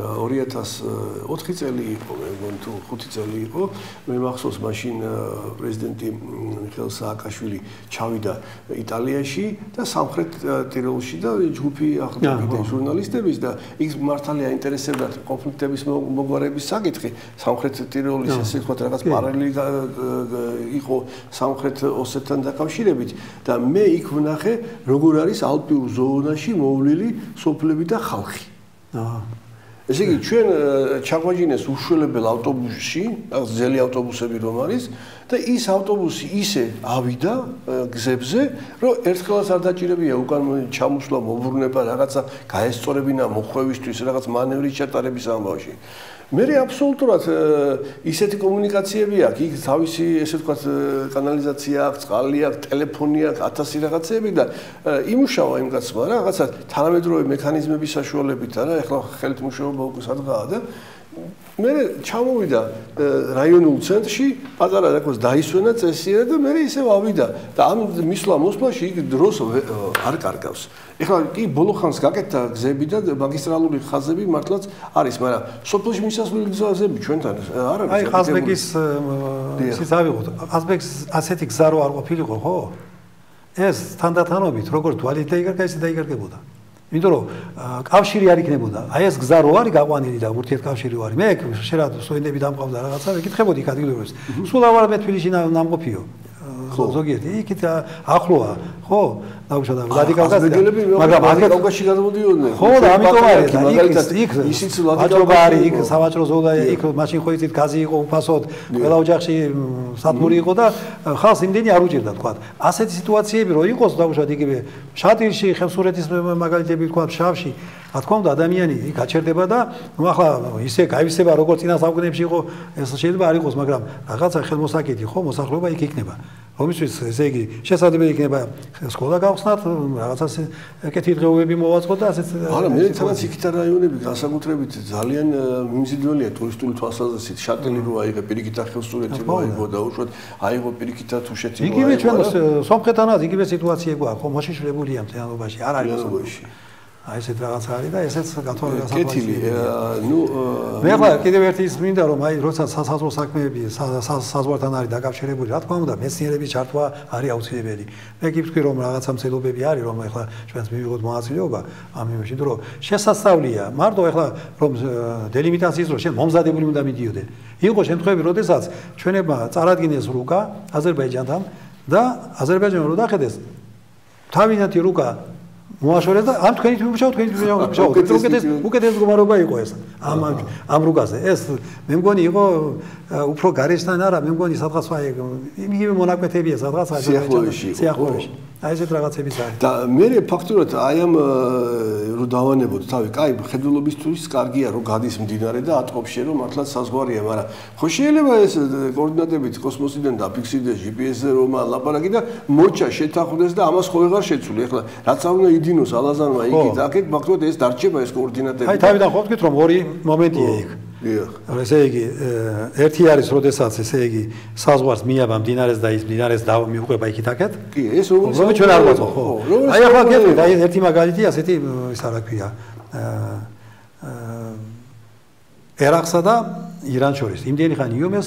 2004 წელი იყო მე მგონი თუ 5 წელი იყო მე მახსოვს მაშინ პრეზიდენტი მიხეილ სააკაშვილი ჩავიდა იტალიაში და სამხრეთ ტიროლში და ჯგუფი ახლა ჟურნალისტების და იქ მართალია ინტერესებდა კონფლიქტების მოგვარების საკითხი სამხრეთ ტიროლის ესე ვთქვათ რაღაც პარალელი იყო სამხრეთ ოსეთთან დაკავშირებით და მე იქ ვნახე როგორ არის ალპიურ ზონაში მოვლილი სოფლები და ხალხი ესე იგი ჩვენ ჩაგვაჯინეს უშველებელ ავტობუსში ძელი ავტობუსები რომ არის და ის ავტობუსი ისე ავიდა გზებზე რომ ერთხელაც არ დაჭირებია უკან ჩამოსვლა მოbrunება რაღაცა გაესწორებინა მოხვევისთვის რაღაც მანევრის ჩატარების ამბავში მე აბსოლუტურად ისეთი კომუნიკაციები აქვს იქ თავისი ესე ვთქვათ კანალიზაცია აქვს წყალი აქვს ტელეფონი აქვს 1000 რაღაცეები და იმუშავა იმ კაცმა რაღაცა თანამედროვე მექანიზმების საშუალებით არა ეხლა ხელით მუშაობა უკვე სადღაა და მე ჩამოვიდა რაიონულ ცენტრში პატარა რაკოს დაისვენა წესიერად და მე ისე ავიდა და ამ მისვლა მოსვლაში იქ დროს არ კარგავს ეხლა კი ბოლო ხანს გაკეთდა გზები და მაგისტრალური ხაზები მართლაც არის მაგრამ სოფელში მისასვლელი გზები ჩვენთან არ არის აი ყაზბეგის ისიც ავიღოთ ყაზბეგს ასეთი გზა რო არ ყოფილიყო ხო ეს თანდათანობით როგორ თვალით დაიკარგა ისე დაიკარგებოდა იმიტომ რომ კავშირი არ იქნებოდა. აი ეს გზა რო არის გაყვანილი და ურთიერთკავშირი არის. მე შეიძლება სტუდენტები დამყავდა რაღაცა, ვეკითხებოდი იქ ადგილობრივებს. სულ ავარ მე თბილისში ნამყოფიო. ზოგიერთი იქით ახლოა, ხო? დაუშვათ ვლადიკავკაზი. მაგრამ ვლადიკავკაზში გადმოდიოდნენ. ხო, და ამიტომ არის იქ ისიც ვაჭრობა არის, იქ სავაჭრო ზონა, იქ მაშინ ხო იცით გაზი იყო უფასოდ, ყველა ოჯახში სათბური იყო და ხალხს იმდენი არ უჭირდა თქვა. ასეთი სიტუაციები რო იყოს დაუშვათ იგივე შატილში, ხევსურეთის მაგალითები თქვა შავში, რა თქმა უნდა ადამიანი იქ აჩერდება და ნუ ახლა ისე გაივსება როგორც წინა საუკუნეებში იყო, ეს შეიძლება არ იყოს, მაგრამ რაღაცა ხელმოსაკიდი ხო, მოსახლეობა იქ იქნება. რომისთვის ესე იგი შესაძლებელი იქნება სკოლა გავხსნათ, რაღაცა კეთილდღეობები მოვაწყოთ და ასეც არა, მე თვითონაც იქით რაიონები განსაკუთრებით ძალიან მიმზიდველია ტურისტული თვალსაზრისით. შატილი რო აიღე პირიქით ახალსურეთი რო აიღო და უშუალოდ აიღო პირიქით თუშეთი რო აიღო. იგივე ჩვენ სომხეთანაც იგივე სიტუაცია გვაქვს, ხო, მოშიშვლებულია მთლიანობაში, არ არის მოსახლეობაში. აი ესეთ რაღაცა არის და ესეც გათვალისწინებელია. კეთილი, ნუ მე ახლა კიდევ ერთი ის მინდა რომ აი როცა საზღვაო საქმეები საზღვართან არის დაკავშირებული, რა თქმა უნდა, მეცნიერების ჩართვა არის აუცილებელი. მე კი ვთქვი რომ რაღაცა მცდელობები არის, რომ ახლა ჩვენს მივიღოთ მონაწილეობა ამ იმაში, რომ შესაძლებელია, მარტო ახლა რომ დელიმიტაციის დროს შენ მომზადებული უნდა მიდიოდნენ. იყო შემთხვევები, როდესაც ჩვენებმა წარადგინეს რუკა აზერბაიჯანთან და აზერბაიჯანმა რო დახედეს თავიანთი რუკა მოაშორეს და ამ თქვენი თვითმშობ უკეთეს მდგომარეობა იყო ეს ამ რუკაზე ეს მე მგონი იყო უფრო გარეშთან არა მე მგონი სადღაც აი იგივე მონაკვეთებია სადღაც სიახლოვეში აი ესეთ რაღაცებიც არის და მე ფაქტურად აი ამ რო დავანებოთ თავი კაი ხედულობისთვის კარგია რომ გადის მდინარე და ატყობს რომ მართლაც საზღვარია მაგრამ ხო შეიძლება ეს კოორდინატებით კოსმოსიდან დაფიქსირდეს GPS-ზე რომ ლაპარაკი და მოჩა შეთანხმდეს და ამას ხო ვეღარ შეცვლი ახლა რაც არ უნდა იდინოს ალაზანმა იქით აქეთ ფაქტობრივად ეს დარჩება ეს კოორდინატები აი თავიდან ხო ვთქვით რომ ორი მომენტია იქ ესე იგი ერთი არის როდესაც ესე იგი საზღვარს მიაბა მდინარეს და ის მდინარეს მიუყვება იქით აქეთ კი ეს რომელიც ჩვენ არ ვაწყო ხო აი ახლა გეტყვით აი ერთი მაგალითი ასეთი ის რა ქვია ერაყსა და ირანს შორის იმდენი ხანი იომეს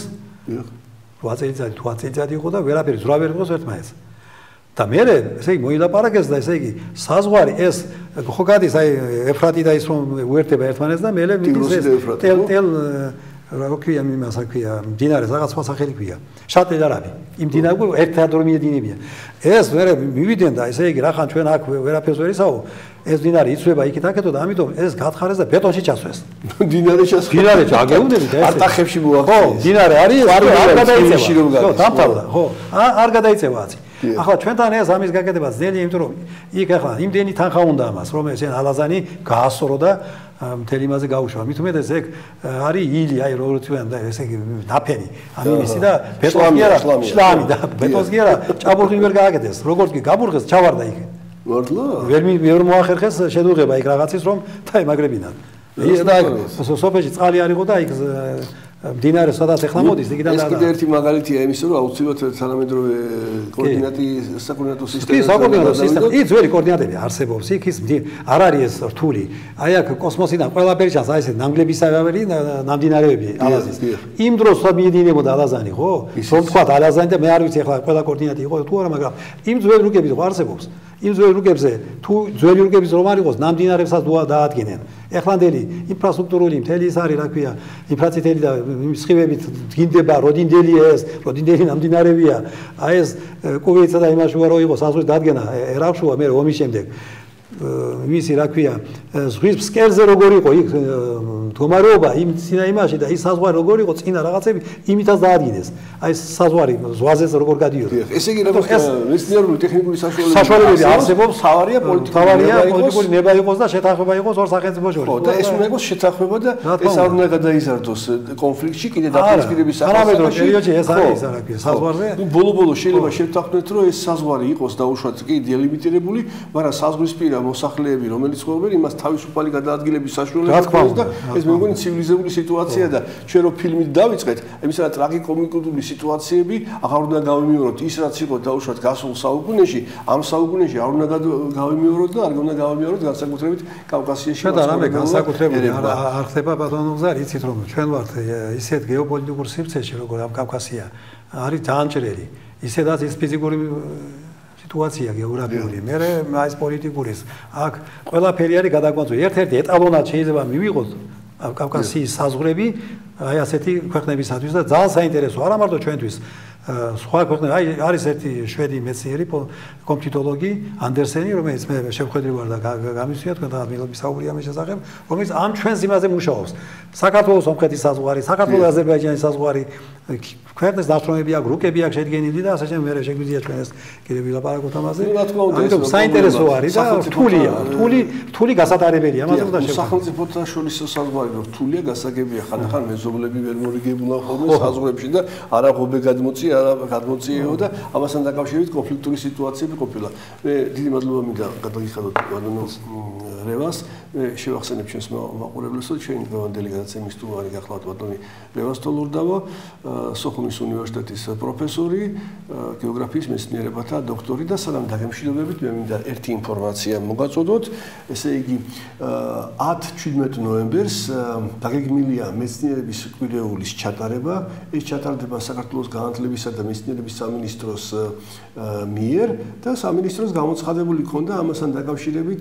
8 წელიწადი 8 წელიწადი იყო და ვერაფერი ზრა ვერ იყოს ერთმანეთს და მე ესე იგი მოილაპარაკეს და ესე იგი საზღვარი ეს ხო გადის აი ეფრატი და ის რომ უერთდება ერთმანეთს და მე მიდის ეს ტელ რა ქვია იმას აქვია მდინარეს რაღაც სხვა სახელი ქვია შატილ არაბი იმ მდინარზე ერთადროულად მიედინებიან ეს მე მივიდნენ და ესე იგი რახან ჩვენ აქ ვერაფერს ვერ ისაო ეს მდინარე იცვება იქით აქეთო და ამიტომ ეს გათხარეს და ბეტონში ჩასვეს მდინარე ჩასვეს მდინარე ჩაგეუნდებით ეს არტახებში მოახდინეს ხო მდინარე არის არ გადაიწევა ხო დამთავრდა ხო არ გადაიწევა აცი ახლა ჩვენთან ეს ამის გაკეთება ძნელია იმიტომ რომ იქ ახლა იმდენი თანხა უნდა ამას რომ ეს ალაზანი გაასწორო და მთელი იმაზე გაუშვა მით უმეტეს ეგ არის ილი აი როგორც თქვენ და ესე იგი ნაფენი ამ იმისი და ბეტონი არა შლამი და ბეტონი არა ჭაბურღილი ვერ გააკეთეს როგორც კი გაბურღეს ჩავარდა იქ მართლა ვერ მოახერხეს შედუღება იქ რაღაცის რომ დაემაგრებინათ ის და სოფელში წყალი არ იყო და იქ მდინარე სადაც ეხლა მოდის იქიდან და ეს კიდე ერთი მაგალითია იმისა რომ აუცილებლად თანამედროვე კოორდინატი საკოორდინატო სისტემა კი საკოორდინატო სისტემა ის ძველი კოორდინატები არსებობს იქ ის არ არის ეს რთული აი აქ კოსმოსიდან ყველაფერი ჩანს აი ეს ნამგლებისავე ნამდინარეები ალაზის იმ დროს სად მიედინებოდა ალაზანი ხო რომ თქვა ალაზანი და მე არ ვიცი ეხლა ყველა კოორდინატი იყო თუ არა მაგრამ იმ ძველი რუკები ხო არსებობს იმ ძველი რუკებზე თუ ძველი რუკების რომ არ იყოს ნამდინარეებსაც დაადგენენ ეხლანდელი ინფრასტრუქტურული მთელი ის არის რა ქვია ინფრაწითელი და სხივებით დგინდება როდინდელია ეს როდინდელი ნამდინარებია აი ეს კუვეიტსა და იმაში რო იყო საზღვრის დადგენა ერაყშუა მე ომის შემდეგ იმისი რა ქვია ზღვის ფსკერზე როგორ იყო იქ მდგომარეობა იმ წინა იმაში და ის საზღვარი როგორ იყო წინა რაღაცები იმითაც დაადგინეს აი ეს საზღვარი ზღვაზეც როგორ გადიოდა ესე იგი რა მეცნიერული ტექნიკური საშუალებები არსებობს თავარია პოლიტიკური ნება იყოს და შეთანხმება იყოს ორ სახელმწიფო შორის ხო და ეს უნდა იყოს შეთანხმება და ეს არ უნდა გადაიზარდოს კონფლიქტში კიდე დაპირისპირების სახელმწიფოში პერიოდში ეს არის რა ქვია საზღვარზე ბოლო შეიძლება შევთანხმდეთ რომ ეს საზღვარი იყოს დაუშვათ კი დელიმიტირებული მაგრამ საზღვრისპირა მოსახლეები რომელიც ცხოვრობენ იმას თავისუფალი გადაადგილების საშუალება აქვს და ეს მე მგონი ცივილიზებული სიტუაცია და ჩვენ რო ფილმით დავიწყეთ იმის რა ტრაგიკომიკურული სიტუაციები აღარ უნდა გავიმეოროთ ის რაც იყო დაუშვათ გასულ საუკუნეში ამ საუკუნეში არ უნდა გავიმეოროთ და არ უნდა გავიმეოროთ განსაკუთრებით კავკასიაში და რამე განსაკუთრებული არ ხდება ბატონო გზარი იცით რომ ჩვენ ვართ ისეთ გეოპოლიტიკურ სივრცეში როგორ ამ კავკასია არის ძალიან ჭრელი ისედაც ის ფიზიკური სიტუაცია გეოგრაფიული, მე აი ეს პოლიტიკურის, აქ ყველაფერი არის გადაგვაწვი. ერთ-ერთი ეტალონად შეიძლება მივიღოთ კავკასიის საზღვრები, აი ასეთი ქვეყნებისათვის და ძალიან საინტერესო არა მარტო ჩვენთვის, სხვა ქვეყნები, აი არის ერთი შვედი მეცნიერი კომპიუტოლოგი ანდერსენი, რომელიც მე შევხედრი ვარ და გამისვია თქვენ და მილობის საუბრია მის შესახებ, რომელიც ამ ჩვენს იმაზე მუშაობს. საქართველოს სომხეთის საზღვარი, საქართველოს აზერბაიჯანის საზღვარი, ქვეყნის დასწრომები აქვს, რუკები აქვს შედგენილი და ასე შემდეგ მე შეგვიძლია ჩვენ ეს კიდევ ვილაპარაკოთ ამაზე. ამიტომ საინტერესო არის და რთული გასატარებელია, ამაზე უნდა შევხედოთ. სახელმწიფოთა შორის საზღვარი რთულია, გასაგებია, ხანდახან მეზობლები ვერ მორიგებულა ხოლმე საზღვრებში და არა ღობე გადმოწიეო და ამასთან დაკავშირებით კონფლიქტური სიტუაციები ყოფილა. მე დიდი მადლობა მინდა გადაგიხადოთ ბატონო რევას, შევახსენებ ჩვენს მაყურებლებს, რომ ჩვენი დღევანდელი გადაცემის სტუმარი გახლავთ ბატონი რევას თოლურდავა, სოხუმის უნივერსიტეტის პროფესორი, გეოგრაფიის მეცნიერებათა დოქტორი და სანამ დაგემშვიდობებით მე მინდა ერთი ინფორმაცია მოგაწოდოთ, ესე იგი 10-17 ნოემბერს დაგეგმილია მეცნიერების კვირეულის ჩატარება, ეს ჩატარდება საქართველოს განათლებისა და მეცნიერების სამინისტროს მიერ და სამინისტროს გამოცხადებული ქონდა ამასთან დაკავშირებით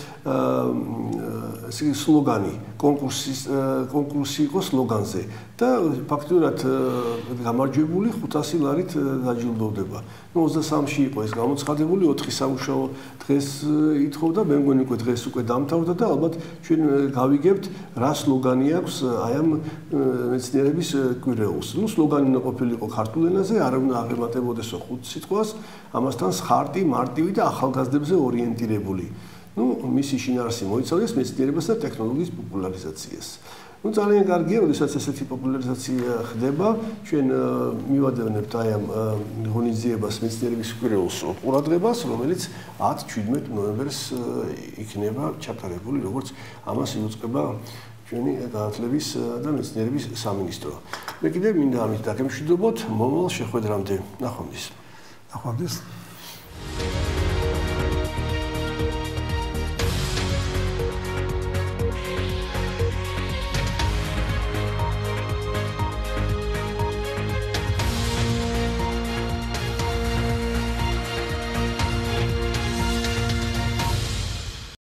სლოგანი, კონკურსი იყო სლოგანზე და ფაქტურად გამარჯვებული 500 ლარით დაჯილდოვდება. 23-ში იყო ეს გამოცხადებული, 4 სამუშაო დღეს ითხოვდა, მე მგონი უკვე დღეს უკვე დამთავრდა და ალბათ ჩვენ გავიგებთ რა სლოგანი აქვს აი ამ მეცნიერების კვირეულს. ნუ სლოგანი უნდა ყოფილიყო ქართულ ენაზე, არ უნდა აღემატებოდესო 5 სიტყვას, ამასთან ხარტი, მარტივი და ახალგაზრდებზე ორიენტირებული. ნუ მისი შინაარსი მოიცავდეს მეცნიერებას და ტექნოლოგიის პოპულარიზაციას. ნუ ძალიან კარგია, როდესაც ესეთი პოპულარიზაცია ხდება, ჩვენ მივადევნებთ აი ამ ღონისძიებას მეცნიერების კვირეულს ყურადღებას, რომელიც 10-17 ნოემბერს იქნება ჩატარებული, როგორც ამას იუწყება ჩვენი განათლების და მეცნიერების სამინისტრო. მე კიდევ მინდა ამით დაგემშვიდობოთ, მომავალ შეხვედრამდე. ნახვამდის. ნახვამდის.